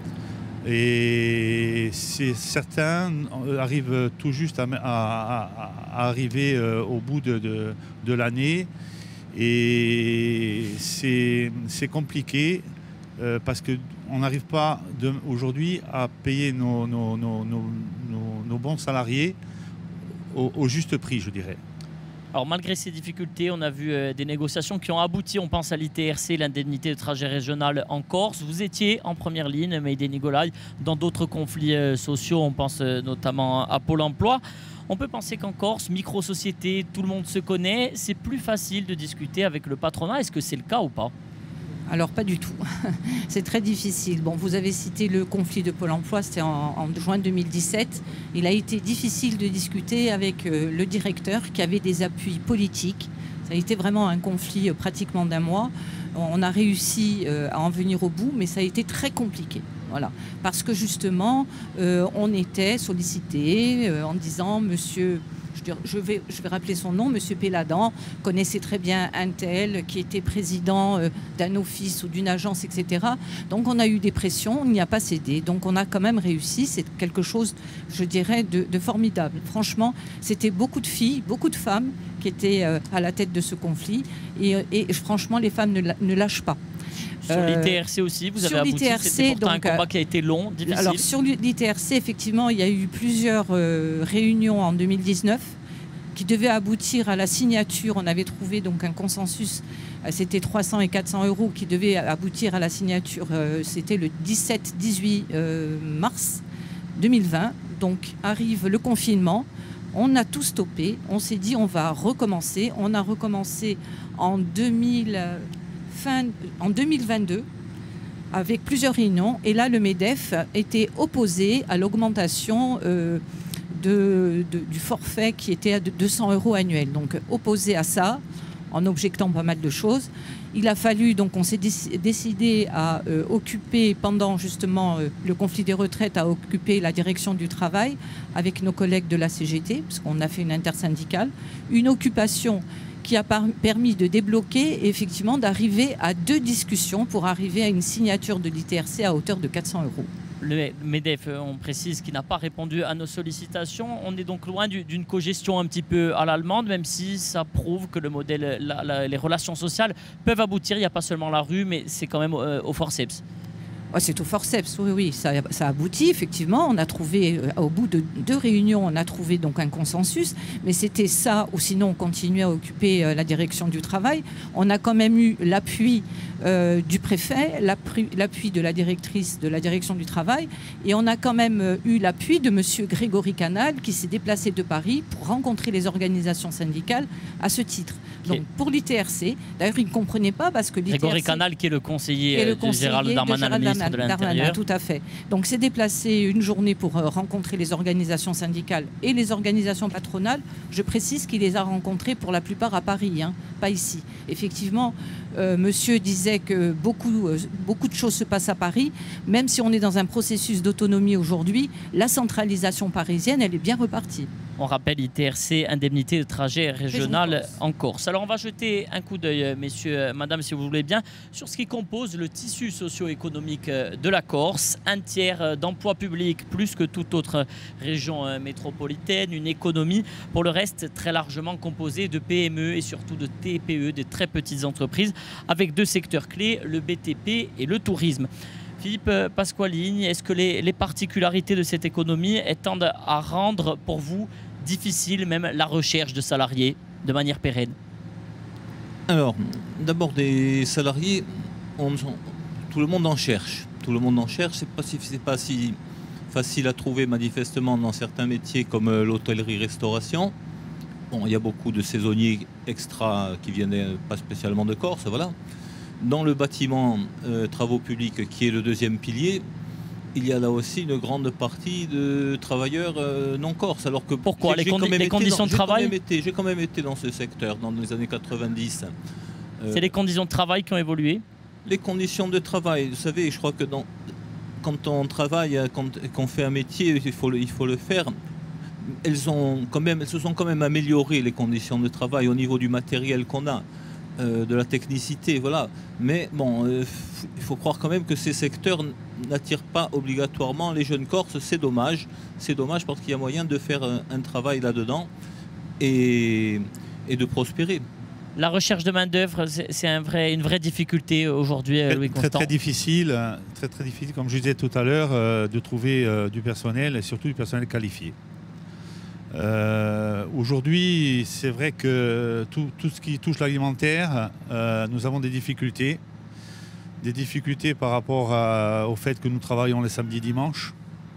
Et c'est- certains euh, arrivent tout juste à, à- à- à arriver euh, au bout de, de- de l'année. Et c'est c'est compliqué euh, parce qu'on n'arrive pas de- aujourd'hui à payer nos, nos- nos- nos- nos- nos bons salariés au, au juste prix, je dirais. Alors malgré ces difficultés, on a vu euh, des négociations qui ont abouti. On pense à l'I T R C, l'indemnité de trajet régional en Corse. Vous étiez en première ligne, Mayday Nicolai, dans d'autres conflits euh, sociaux. On pense euh, notamment à Pôle emploi. On peut penser qu'en Corse, micro-société, tout le monde se connaît. C'est plus facile de discuter avec le patronat. Est-ce que c'est le cas ou pas? Alors pas du tout. C'est très difficile. Bon, vous avez cité le conflit de Pôle emploi, c'était en, en juin deux mille dix-sept. Il a été difficile de discuter avec euh, le directeur qui avait des appuis politiques. Ça a été vraiment un conflit euh, pratiquement d'un mois. On a réussi euh, à en venir au bout, mais ça a été très compliqué. Voilà. Parce que justement, euh, on était sollicité euh, en disant, monsieur... Je vais, je vais rappeler son nom, M. Péladan connaissait très bien un tel qui était président euh, d'un office ou d'une agence, et cetera. Donc on a eu des pressions, on n'y a pas cédé. Donc on a quand même réussi, c'est quelque chose, je dirais, de, de formidable. Franchement, c'était beaucoup de filles, beaucoup de femmes qui étaient euh, à la tête de ce conflit. Et, et franchement, les femmes ne, ne lâchent pas. Sur Euh, l'I T R C aussi, vous avez sur abouti. l'I T R C, C'était pourtant donc, un combat euh, qui a été long, difficile. Alors sur l'I T R C, effectivement, il y a eu plusieurs euh, réunions en deux mille dix-neuf qui devaient aboutir à la signature. On avait trouvé donc un consensus, euh, c'était trois cents et quatre cents euros qui devaient aboutir à la signature. euh, C'était le dix-sept dix-huit euh, mars deux mille vingt. Donc arrive le confinement. On a tout stoppé. On s'est dit on va recommencer. On a recommencé en deux mille. euh, Fin, en deux mille vingt-deux, avec plusieurs réunions. Et là, le MEDEF était opposé à l'augmentation euh, de, de- du forfait qui était à de deux cents euros annuels. Donc, opposé à ça, en objectant pas mal de choses. Il a fallu, donc on s'est déc- décidé à euh, occuper, pendant justement euh, le conflit des retraites, à occuper la direction du travail avec nos collègues de la C G T, parce qu'on a fait une intersyndicale. Une occupation qui a par- permis de débloquer et effectivement d'arriver à deux discussions pour arriver à une signature de l'I T R C à hauteur de quatre cents euros. Le MEDEF, on précise, qui n'a pas répondu à nos sollicitations. On est donc loin du- d'une cogestion un petit peu à l'allemande, même si ça prouve que le modèle, la- la- les relations sociales peuvent aboutir. Il n'y a pas seulement la rue, mais c'est quand même euh, au forceps. Oh, c'est au forceps, oui, oui, ça, ça aboutit effectivement. On a trouvé, euh, au bout de deux réunions, on a trouvé donc un consensus, mais c'était ça, ou sinon on continuait à occuper euh, la direction du travail. On a quand même eu l'appui euh, du préfet, l'appui, l'appui de la directrice de la direction du travail, et on a quand même euh, eu l'appui de monsieur Grégory Canal qui s'est déplacé de Paris pour rencontrer les organisations syndicales à ce titre. Okay. Donc pour l'I T R C, d'ailleurs il ne comprenait pas parce que l'I T R C... Grégory Canal qui est le conseiller, est le conseiller de Gérald Darmanin, le ministre de l'Intérieur. Tout à fait. Donc c'est déplacé une journée pour euh, rencontrer les organisations syndicales et les organisations patronales. Je précise qu'il les a rencontrées pour la plupart à Paris, hein, pas ici. Effectivement, euh, monsieur disait que beaucoup, euh, beaucoup de choses se passent à Paris. Même si on est dans un processus d'autonomie aujourd'hui, la centralisation parisienne, elle est bien repartie. On rappelle I T R C, indemnité de trajet régional en Corse. Alors on va jeter un coup d'œil, messieurs, madame, si vous voulez bien, sur ce qui compose le tissu socio-économique de la Corse. Un tiers d'emplois publics, plus que toute autre région métropolitaine. Une économie, pour le reste, très largement composée de P M E et surtout de T P E, des très petites entreprises, avec deux secteurs clés, le B T P et le tourisme. Philippe Pasqualini, est-ce que les, les particularités de cette économie tendent à rendre pour vous difficile même la recherche de salariés de manière pérenne? Alors, d'abord des salariés, on, tout le monde en cherche. Tout le monde en cherche, c'est pas si, c'est pas si facile à trouver manifestement dans certains métiers comme l'hôtellerie-restauration. Bon, il y a beaucoup de saisonniers extra qui viennent pas spécialement de Corse, voilà. Dans le bâtiment euh, travaux publics, qui est le deuxième pilier, il y a là aussi une grande partie de travailleurs euh, non corses. Alors que pourquoi les, condi les conditions dans, de travail? J'ai quand même été dans ce secteur dans les années quatre-vingt-dix. Euh, C'est les conditions de travail qui ont évolué? Les conditions de travail, vous savez, je crois que dans, quand on travaille, quand on fait un métier, il faut le, il faut le faire. Elles, ont quand même, elles se sont quand même améliorées, les conditions de travail, au niveau du matériel qu'on a. Euh, de la technicité, voilà. Mais bon, il euh, faut croire quand même que ces secteurs n'attirent pas obligatoirement les jeunes Corses. C'est dommage. C'est dommage parce qu'il y a moyen de faire un, un travail là-dedans et, et de prospérer. La recherche de main-d'œuvre, c'est un vrai, une vraie difficulté aujourd'hui, Louis Constant. Très, très difficile, très, très difficile, comme je disais tout à l'heure, euh, de trouver euh, du personnel et surtout du personnel qualifié. Euh, Aujourd'hui, c'est vrai que tout, tout ce qui touche l'alimentaire, euh, nous avons des difficultés. Des difficultés par rapport à, au fait que nous travaillons les samedis et dimanches.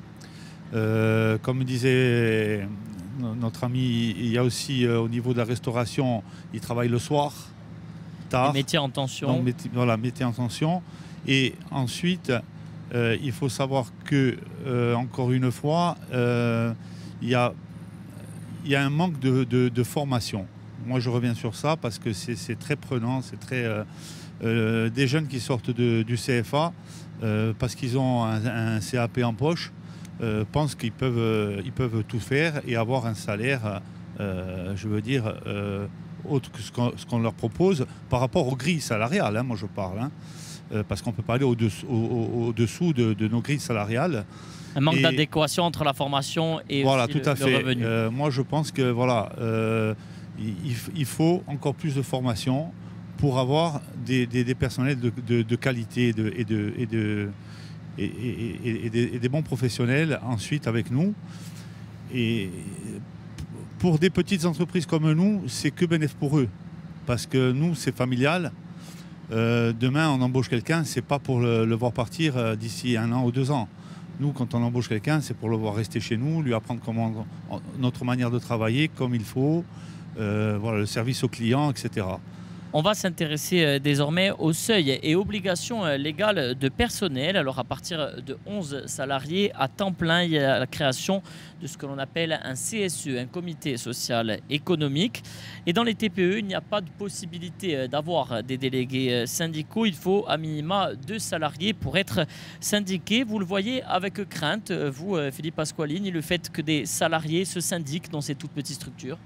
Euh, comme disait notre ami, il y a aussi euh, au niveau de la restauration, ils travaillent le soir, tard. Les métiers en tension. Donc, métier, voilà, métiers en tension. Et ensuite, euh, il faut savoir que, euh, encore une fois, euh, il y a Il y a un manque de, de, de formation. Moi, je reviens sur ça parce que c'est très prenant. C'est très euh, euh, des jeunes qui sortent de, du C F A euh, parce qu'ils ont un, un C A P en poche euh, pensent qu'ils peuvent, euh, ils peuvent tout faire et avoir un salaire, euh, je veux dire, euh, autre que ce qu'on qu'on leur propose par rapport aux grilles salariales. Hein, moi, je parle, hein, euh, parce qu'on peut parler au-dessous au, au, au de, de nos grilles salariales. Un manque d'adéquation entre la formation et voilà, aussi tout le, à fait. le revenu. Euh, moi, je pense que voilà, euh, il, il faut encore plus de formation pour avoir des, des, des personnels de, de, de qualité et, de, et, de, et, de, et, et, et, des, et des bons professionnels ensuite avec nous. Et pour des petites entreprises comme nous, c'est que bénéfice pour eux. Parce que nous, c'est familial. Euh, demain, on embauche quelqu'un, c'est pas pour le, le voir partir euh, d'ici un an ou deux ans. Nous, quand on embauche quelqu'un, c'est pour le voir rester chez nous, lui apprendre comment, notre manière de travailler, comme il faut, euh, voilà, le service aux clients, et cetera. On va s'intéresser désormais aux seuils et obligations légales de personnel. Alors à partir de onze salariés à temps plein, il y a la création de ce que l'on appelle un C S E, un comité social économique. Et dans les T P E, il n'y a pas de possibilité d'avoir des délégués syndicaux. Il faut à minima deux salariés pour être syndiqué. Vous le voyez avec crainte, vous, Philippe Pasqualini, le fait que des salariés se syndiquent dans ces toutes petites structures?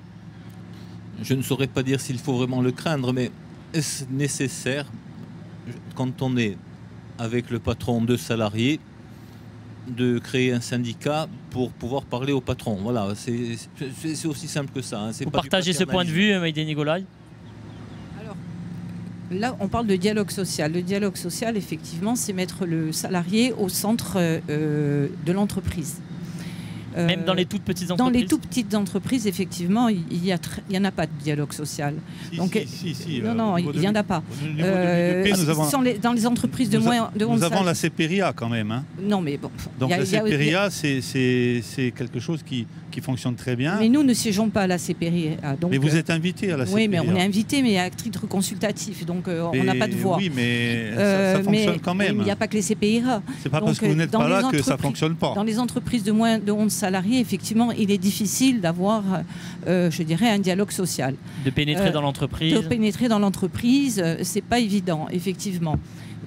Je ne saurais pas dire s'il faut vraiment le craindre, mais est-ce nécessaire, quand on est avec le patron de salariés, de créer un syndicat pour pouvoir parler au patron? Voilà, c'est aussi simple que ça. Hein. Vous partagez ce point de vue, Maïdé Nicolai? là, on parle de dialogue social. Le dialogue social, effectivement, c'est mettre le salarié au centre euh, de l'entreprise. Euh, Même dans les toutes petites entreprises. Dans les toutes petites entreprises, effectivement, il n'y en a pas de dialogue social. Si, Donc, si, si, si, non, euh, non, il n'y en a pas. Euh, nous avons, les, dans les entreprises de nous moins de Nous avons la CEPERIA quand même. Hein. Non, mais bon. Donc y a, la CEPERIA, a... c'est quelque chose qui, qui fonctionne très bien. Mais nous ne siégeons pas à la CEPERIA. Donc, mais vous êtes invité à la CEPERIA. Oui, mais on est invité, mais à titre consultatif. Donc euh, on n'a pas de voix. Oui, mais euh, ça, ça fonctionne mais, quand même. Il n'y a pas que les CEPERIA. C'est pas donc, parce que vous n'êtes pas là que ça ne fonctionne pas. Dans les entreprises de moins de onze salariés, effectivement, il est difficile d'avoir, euh, je dirais, un dialogue social. De pénétrer euh, dans l'entreprise. De pénétrer dans l'entreprise, euh, c'est pas évident, effectivement.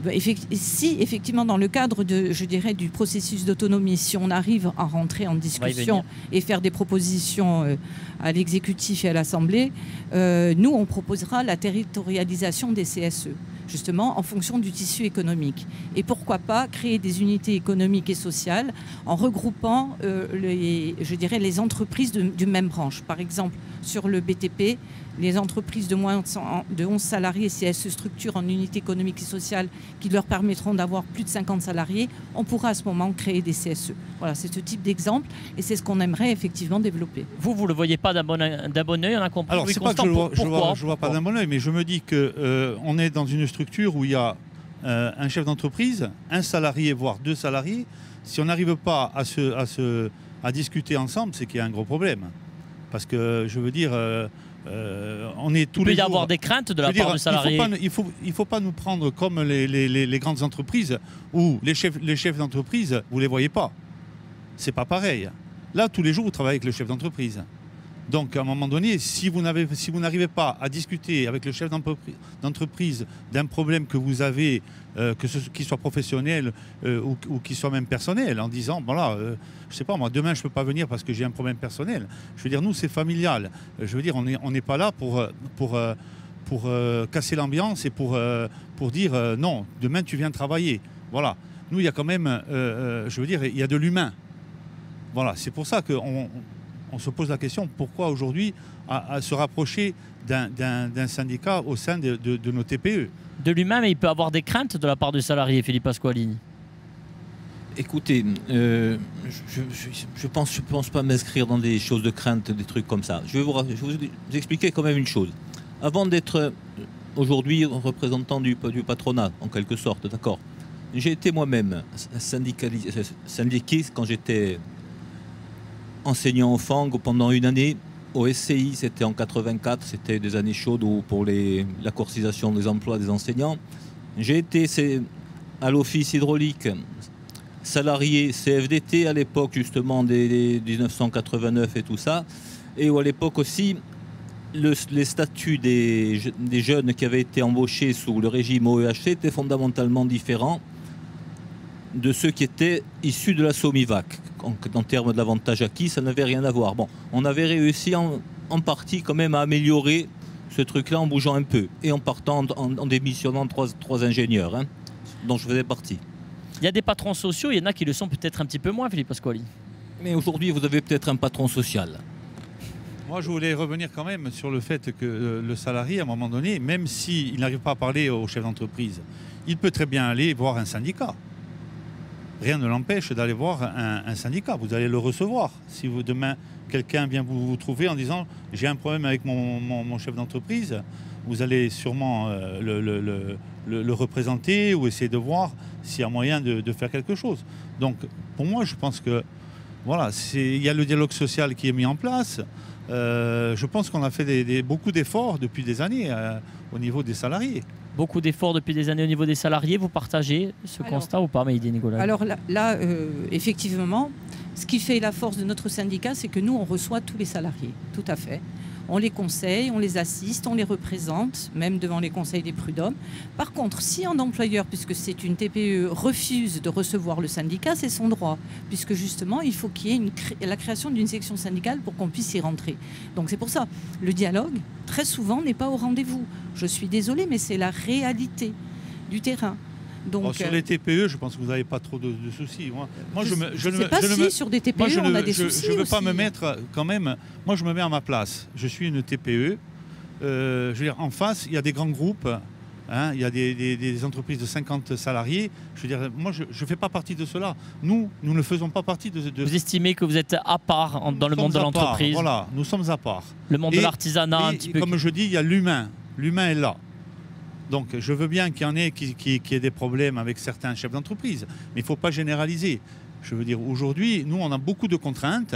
Si effectivement dans le cadre de, je dirais, du processus d'autonomie, si on arrive à rentrer en discussion et faire des propositions euh, à l'exécutif et à l'Assemblée, euh, nous on proposera la territorialisation des C S E, justement en fonction du tissu économique. Et pourquoi pas créer des unités économiques et sociales en regroupant euh, les, je dirais, les entreprises de, du même branche. Par exemple, sur le B T P, les entreprises de moins de onze salariés, si elles se structurent en unités économiques et sociales qui leur permettront d'avoir plus de cinquante salariés, on pourra à ce moment créer des C S E. Voilà, c'est ce type d'exemple et c'est ce qu'on aimerait effectivement développer. Vous, vous ne le voyez pas d'un bon, bon œil, on a compris. Alors, c'est pas que je ne vois, je vois, je vois pas d'un bon œil, mais je me dis qu'on euh, est dans une structure où il y a euh, un chef d'entreprise, un salarié, voire deux salariés. Si on n'arrive pas à, se, à, se, à discuter ensemble, c'est qu'il y a un gros problème. Parce que, je veux dire... Euh, Euh, on est tous il peut les y jours, avoir des craintes de la part dire, du salarié. Il ne faut, faut, faut pas nous prendre comme les, les, les, les grandes entreprises où les chefs, les chefs d'entreprise, vous ne les voyez pas. C'est pas pareil. Là, tous les jours, vous travaillez avec le chef d'entreprise. Donc, à un moment donné, si vous n'arrivez si pas à discuter avec le chef d'entreprise d'un problème que vous avez, euh, que ce qu'il soit professionnel euh, ou, ou qu'il soit même personnel, en disant, voilà, euh, je sais pas, moi, demain, je ne peux pas venir parce que j'ai un problème personnel. Je veux dire, nous, c'est familial. Je veux dire, on n'est on n'est pas là pour, pour, pour euh, casser l'ambiance et pour, euh, pour dire, euh, non, demain, tu viens travailler. Voilà. Nous, il y a quand même, euh, euh, je veux dire, il y a de l'humain. Voilà, c'est pour ça qu'on... on se pose la question, pourquoi aujourd'hui à, à se rapprocher d'un syndicat au sein de, de, de nos T P E? De l'humain, mais il peut avoir des craintes de la part du salarié, Philippe Pasqualini. Écoutez, euh, je ne pense, je pense pas m'inscrire dans des choses de crainte, des trucs comme ça. Je vais vous, je vais vous expliquer quand même une chose. Avant d'être aujourd'hui représentant du, du patronat, en quelque sorte, d'accord, j'ai été moi-même syndiquiste quand j'étais enseignant au F A N G pendant une année. Au S C I, c'était en quatre-vingt-quatre, c'était des années chaudes pour les, la courtisation des emplois des enseignants. J'ai été à l'office hydraulique, salarié C F D T à l'époque justement des, des mille neuf cent quatre-vingt-neuf et tout ça. Et où à l'époque aussi, le, les statuts des, des jeunes qui avaient été embauchés sous le régime O E H C étaient fondamentalement différents de ceux qui étaient issus de la SOMIVAC. En, en termes d'avantages acquis, ça n'avait rien à voir. Bon, on avait réussi en, en partie quand même à améliorer ce truc-là en bougeant un peu et en partant, en, en démissionnant trois, trois ingénieurs, hein, dont je faisais partie. Il y a des patrons sociaux, il y en a qui le sont peut-être un petit peu moins, Philippe Pasquali. Mais aujourd'hui, vous avez peut-être un patron social. Moi, je voulais revenir quand même sur le fait que le salarié, à un moment donné, même s'il n'arrive pas à parler au chef d'entreprise, il peut très bien aller voir un syndicat. Rien ne l'empêche d'aller voir un, un syndicat. Vous allez le recevoir. Si vous, demain, quelqu'un vient vous, vous trouver en disant « j'ai un problème avec mon, mon, mon chef d'entreprise », vous allez sûrement euh, le, le, le, le, le représenter ou essayer de voir s'il y a moyen de, de faire quelque chose. Donc, pour moi, je pense que voilà, il y a le dialogue social qui est mis en place. Euh, je pense qu'on a fait des, des, beaucoup d'efforts depuis des années euh, au niveau des salariés. Beaucoup d'efforts depuis des années au niveau des salariés. Vous partagez ce alors, constat ou pas, Maïdine Nicolas? Alors là, là euh, effectivement, ce qui fait la force de notre syndicat, c'est que nous, on reçoit tous les salariés, tout à fait. On les conseille, on les assiste, on les représente, même devant les conseils des prud'hommes. Par contre, si un employeur, puisque c'est une T P E, refuse de recevoir le syndicat, c'est son droit, puisque justement, il faut qu'il y ait une cré- la création d'une section syndicale pour qu'on puisse y rentrer. Donc c'est pour ça, le dialogue, très souvent, n'est pas au rendez-vous. Je suis désolée, mais c'est la réalité du terrain. Donc, bon, sur les T P E, je pense que vous n'avez pas trop de, de soucis. Moi, moi je, je, me, je je ne sais pas je si me, sur des T P E, moi, je on ne, a des je, soucis Je ne veux aussi. pas me mettre quand même... Moi, je me mets à ma place. Je suis une T P E. Euh, je veux dire, en face, il y a des grands groupes Hein, il y a des, des, des entreprises de cinquante salariés. Je veux dire, moi, je ne fais pas partie de cela. Nous, nous ne faisons pas partie de... de... Vous estimez que vous êtes à part en, dans le monde de l'entreprise? Voilà, nous sommes à part. Le monde et, de l'artisanat, un petit peu. Comme je dis, il y a l'humain. L'humain est là. Donc, je veux bien qu'il y en ait qui, qui, qui ait des problèmes avec certains chefs d'entreprise, mais il ne faut pas généraliser. Je veux dire, aujourd'hui, nous, on a beaucoup de contraintes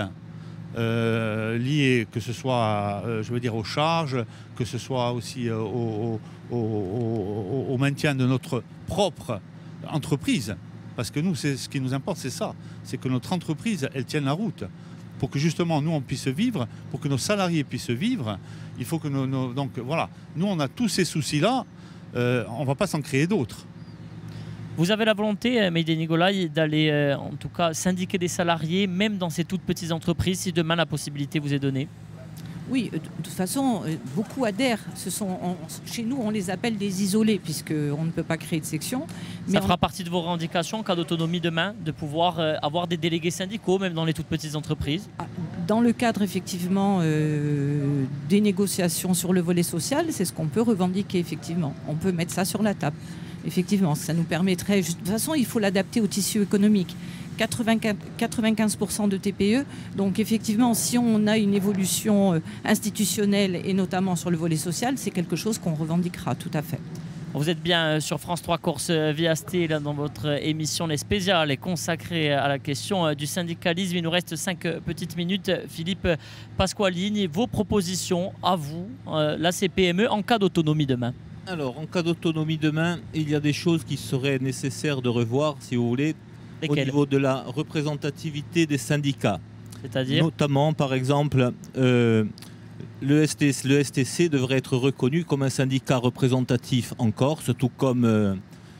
euh, liées, que ce soit, euh, je veux dire, aux charges, que ce soit aussi euh, au, au, au, au maintien de notre propre entreprise. Parce que nous, c'est, ce qui nous importe, c'est ça. C'est que notre entreprise, elle tienne la route. Pour que justement, nous, on puisse vivre, pour que nos salariés puissent vivre, il faut que nos... nos donc, voilà. Nous, on a tous ces soucis-là. Euh, on ne va pas s'en créer d'autres. Vous avez la volonté, Mayday Nicolai, d'aller euh, en tout cas syndiquer des salariés, même dans ces toutes petites entreprises, si demain la possibilité vous est donnée? Oui, de toute façon, beaucoup adhèrent. Ce sont, on, chez nous, on les appelle des isolés, puisqu'on ne peut pas créer de section. Mais Ça on... fera partie de vos revendications en cas d'autonomie demain, de pouvoir euh, avoir des délégués syndicaux, même dans les toutes petites entreprises? Dans le cadre, effectivement, euh, des négociations sur le volet social, c'est ce qu'on peut revendiquer, effectivement. On peut mettre ça sur la table. Effectivement, ça nous permettrait... De toute façon, il faut l'adapter au tissu économique. quatre-vingt-quinze pour cent de T P E. Donc effectivement, si on a une évolution institutionnelle et notamment sur le volet social, c'est quelque chose qu'on revendiquera tout à fait. Vous êtes bien sur France trois Corse V A S T, là, dans votre émission Les Spéciales est consacrée à la question du syndicalisme. Il nous reste cinq petites minutes. Philippe Pasqualini, vos propositions à vous, euh, la C P M E, en cas d'autonomie demain? Alors, en cas d'autonomie demain, il y a des choses qui seraient nécessaires de revoir, si vous voulez, au niveau de la représentativité des syndicats. C'est-à-dire ? Notamment, par exemple, euh, le, S T C, le S T C devrait être reconnu comme un syndicat représentatif en Corse, tout comme euh,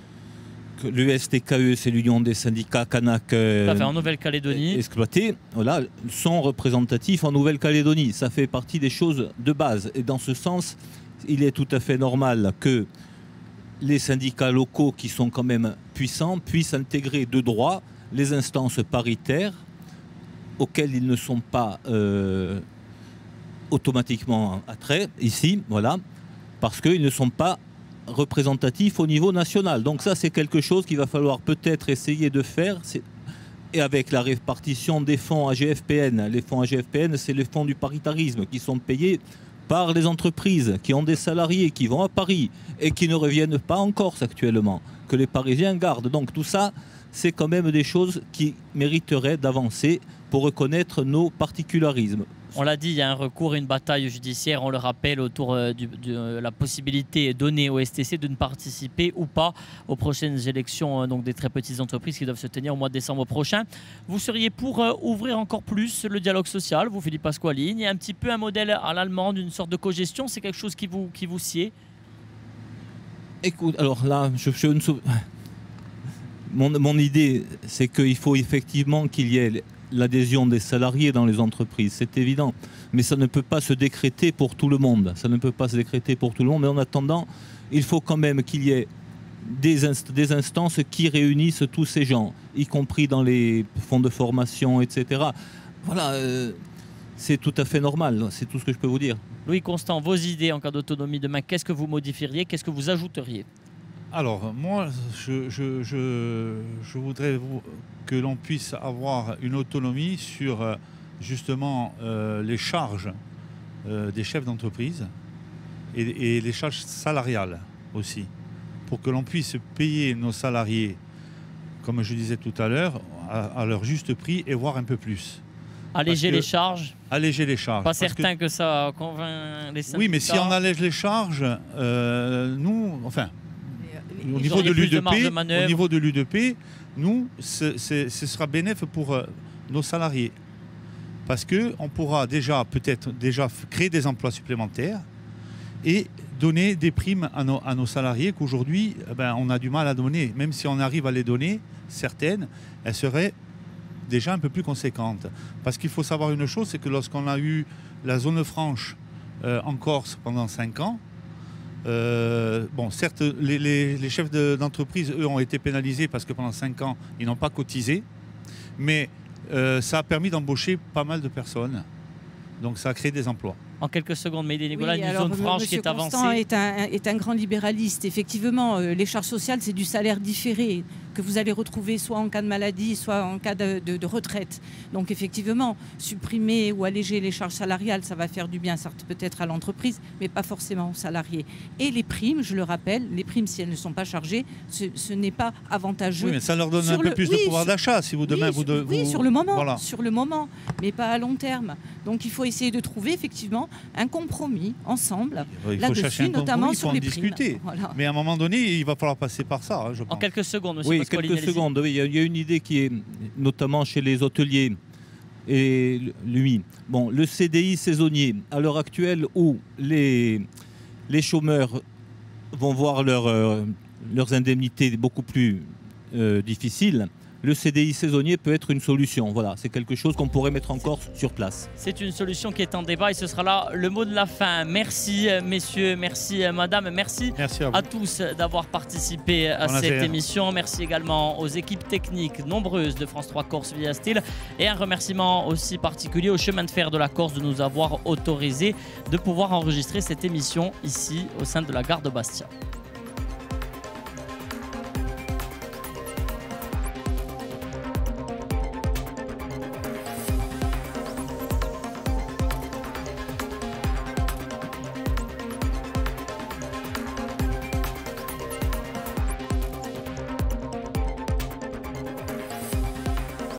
que l'U S T K E, c'est l'Union des syndicats kanak euh, en Nouvelle-Calédonie. exploités, voilà, sont représentatifs en Nouvelle-Calédonie. Ça fait partie des choses de base. Et dans ce sens, il est tout à fait normal que les syndicats locaux qui sont quand même puissants puissent intégrer de droit les instances paritaires auxquelles ils ne sont pas euh, automatiquement attraits ici, voilà, parce qu'ils ne sont pas représentatifs au niveau national. Donc ça, c'est quelque chose qu'il va falloir peut-être essayer de faire. Et avec la répartition des fonds A G F P N, les fonds A G F P N, c'est les fonds du paritarisme qui sont payés par les entreprises qui ont des salariés qui vont à Paris et qui ne reviennent pas en Corse actuellement, que les Parisiens gardent. Donc tout ça, c'est quand même des choses qui mériteraient d'avancer pour reconnaître nos particularismes. On l'a dit, il y a un recours et une bataille judiciaire, on le rappelle, autour euh, du, de euh, la possibilité donnée au S T C de ne participer ou pas aux prochaines élections euh, donc des très petites entreprises qui doivent se tenir au mois de décembre prochain. Vous seriez pour euh, ouvrir encore plus le dialogue social, vous, Philippe Pasqualini, un petit peu un modèle à l'allemande, une sorte de cogestion, c'est quelque chose qui vous, qui vous sied? Écoute, alors là, je, je ne... mon, mon idée, c'est qu'il faut effectivement qu'il y ait l'adhésion des salariés dans les entreprises, c'est évident. Mais ça ne peut pas se décréter pour tout le monde. Ça ne peut pas se décréter pour tout le monde. Mais en attendant, il faut quand même qu'il y ait des, inst des instances qui réunissent tous ces gens, y compris dans les fonds de formation, et cetera. Voilà, euh, c'est tout à fait normal. C'est tout ce que je peux vous dire. Louis Constant, vos idées en cas d'autonomie demain, qu'est-ce que vous modifieriez? Qu'est-ce que vous ajouteriez? Alors, moi, je, je, je, je voudrais que l'on puisse avoir une autonomie sur, justement, euh, les charges euh, des chefs d'entreprise et, et les charges salariales aussi, pour que l'on puisse payer nos salariés, comme je disais tout à l'heure, à, à leur juste prix et voire un peu plus. Alléger les charges? Alléger les charges. Pas certain que... que ça convainc les syndicats. Oui, mais si on allège les charges, euh, nous, enfin... Au niveau, de l'U D P, au niveau de l'U D P, nous, ce sera bénéfique pour euh, nos salariés. Parce qu'on pourra déjà peut-être déjà créer des emplois supplémentaires et donner des primes à nos, à nos salariés qu'aujourd'hui, eh ben, on a du mal à donner. Même si on arrive à les donner, certaines, elles seraient déjà un peu plus conséquentes. Parce qu'il faut savoir une chose, c'est que lorsqu'on a eu la zone franche euh, en Corse pendant cinq ans, Euh, bon, certes, les, les, les chefs d'entreprise, de, eux, ont été pénalisés parce que pendant cinq ans, ils n'ont pas cotisé. Mais euh, ça a permis d'embaucher pas mal de personnes. Donc ça a créé des emplois. En quelques secondes, Médée Nicolas, Oui, une alors, zone franche qui Monsieur est avancée. Constant est un, est un grand libéraliste. Effectivement, euh, les charges sociales, c'est du salaire différé que vous allez retrouver soit en cas de maladie, soit en cas de, de- de retraite. Donc effectivement, supprimer ou alléger les charges salariales, ça va faire du bien, certes peut-être à l'entreprise, mais pas forcément aux salariés. Et les primes, je le rappelle, les primes, si elles ne sont pas chargées, ce, ce n'est pas avantageux. Oui, mais ça leur donne Sur un peu le- plus oui, de pouvoir sur- d'achat si vous demain oui, vous, de, oui, vous- sur le moment, Voilà. sur le moment, mais pas à long terme. Donc il faut essayer de trouver effectivement un compromis ensemble, Il faut là-dessus, chercher un notamment compromis, il faut sur en les discuter. primes. Voilà. Mais à un moment donné, il va falloir passer par ça, hein, je pense. En quelques secondes, monsieur Oui, Pasqualini, quelques allez-y. secondes. Oui, il y a- il y a une idée qui est notamment chez les hôteliers et lui. Bon, le C D I saisonnier, à l'heure actuelle où les, les chômeurs vont voir leur, euh, leurs indemnités beaucoup plus euh, difficiles, le C D I saisonnier peut être une solution. Voilà, c'est quelque chose qu'on pourrait mettre en Corse sur place. C'est une solution qui est en débat et ce sera là le mot de la fin. Merci euh, messieurs, merci euh, madame, merci, Merci à vous. à tous d'avoir participé à Bonne cette affaire. émission. Merci également aux équipes techniques nombreuses de France trois Corse Via Style et un remerciement aussi particulier au chemin de fer de la Corse de nous avoir autorisé de pouvoir enregistrer cette émission ici au sein de la gare de Bastia.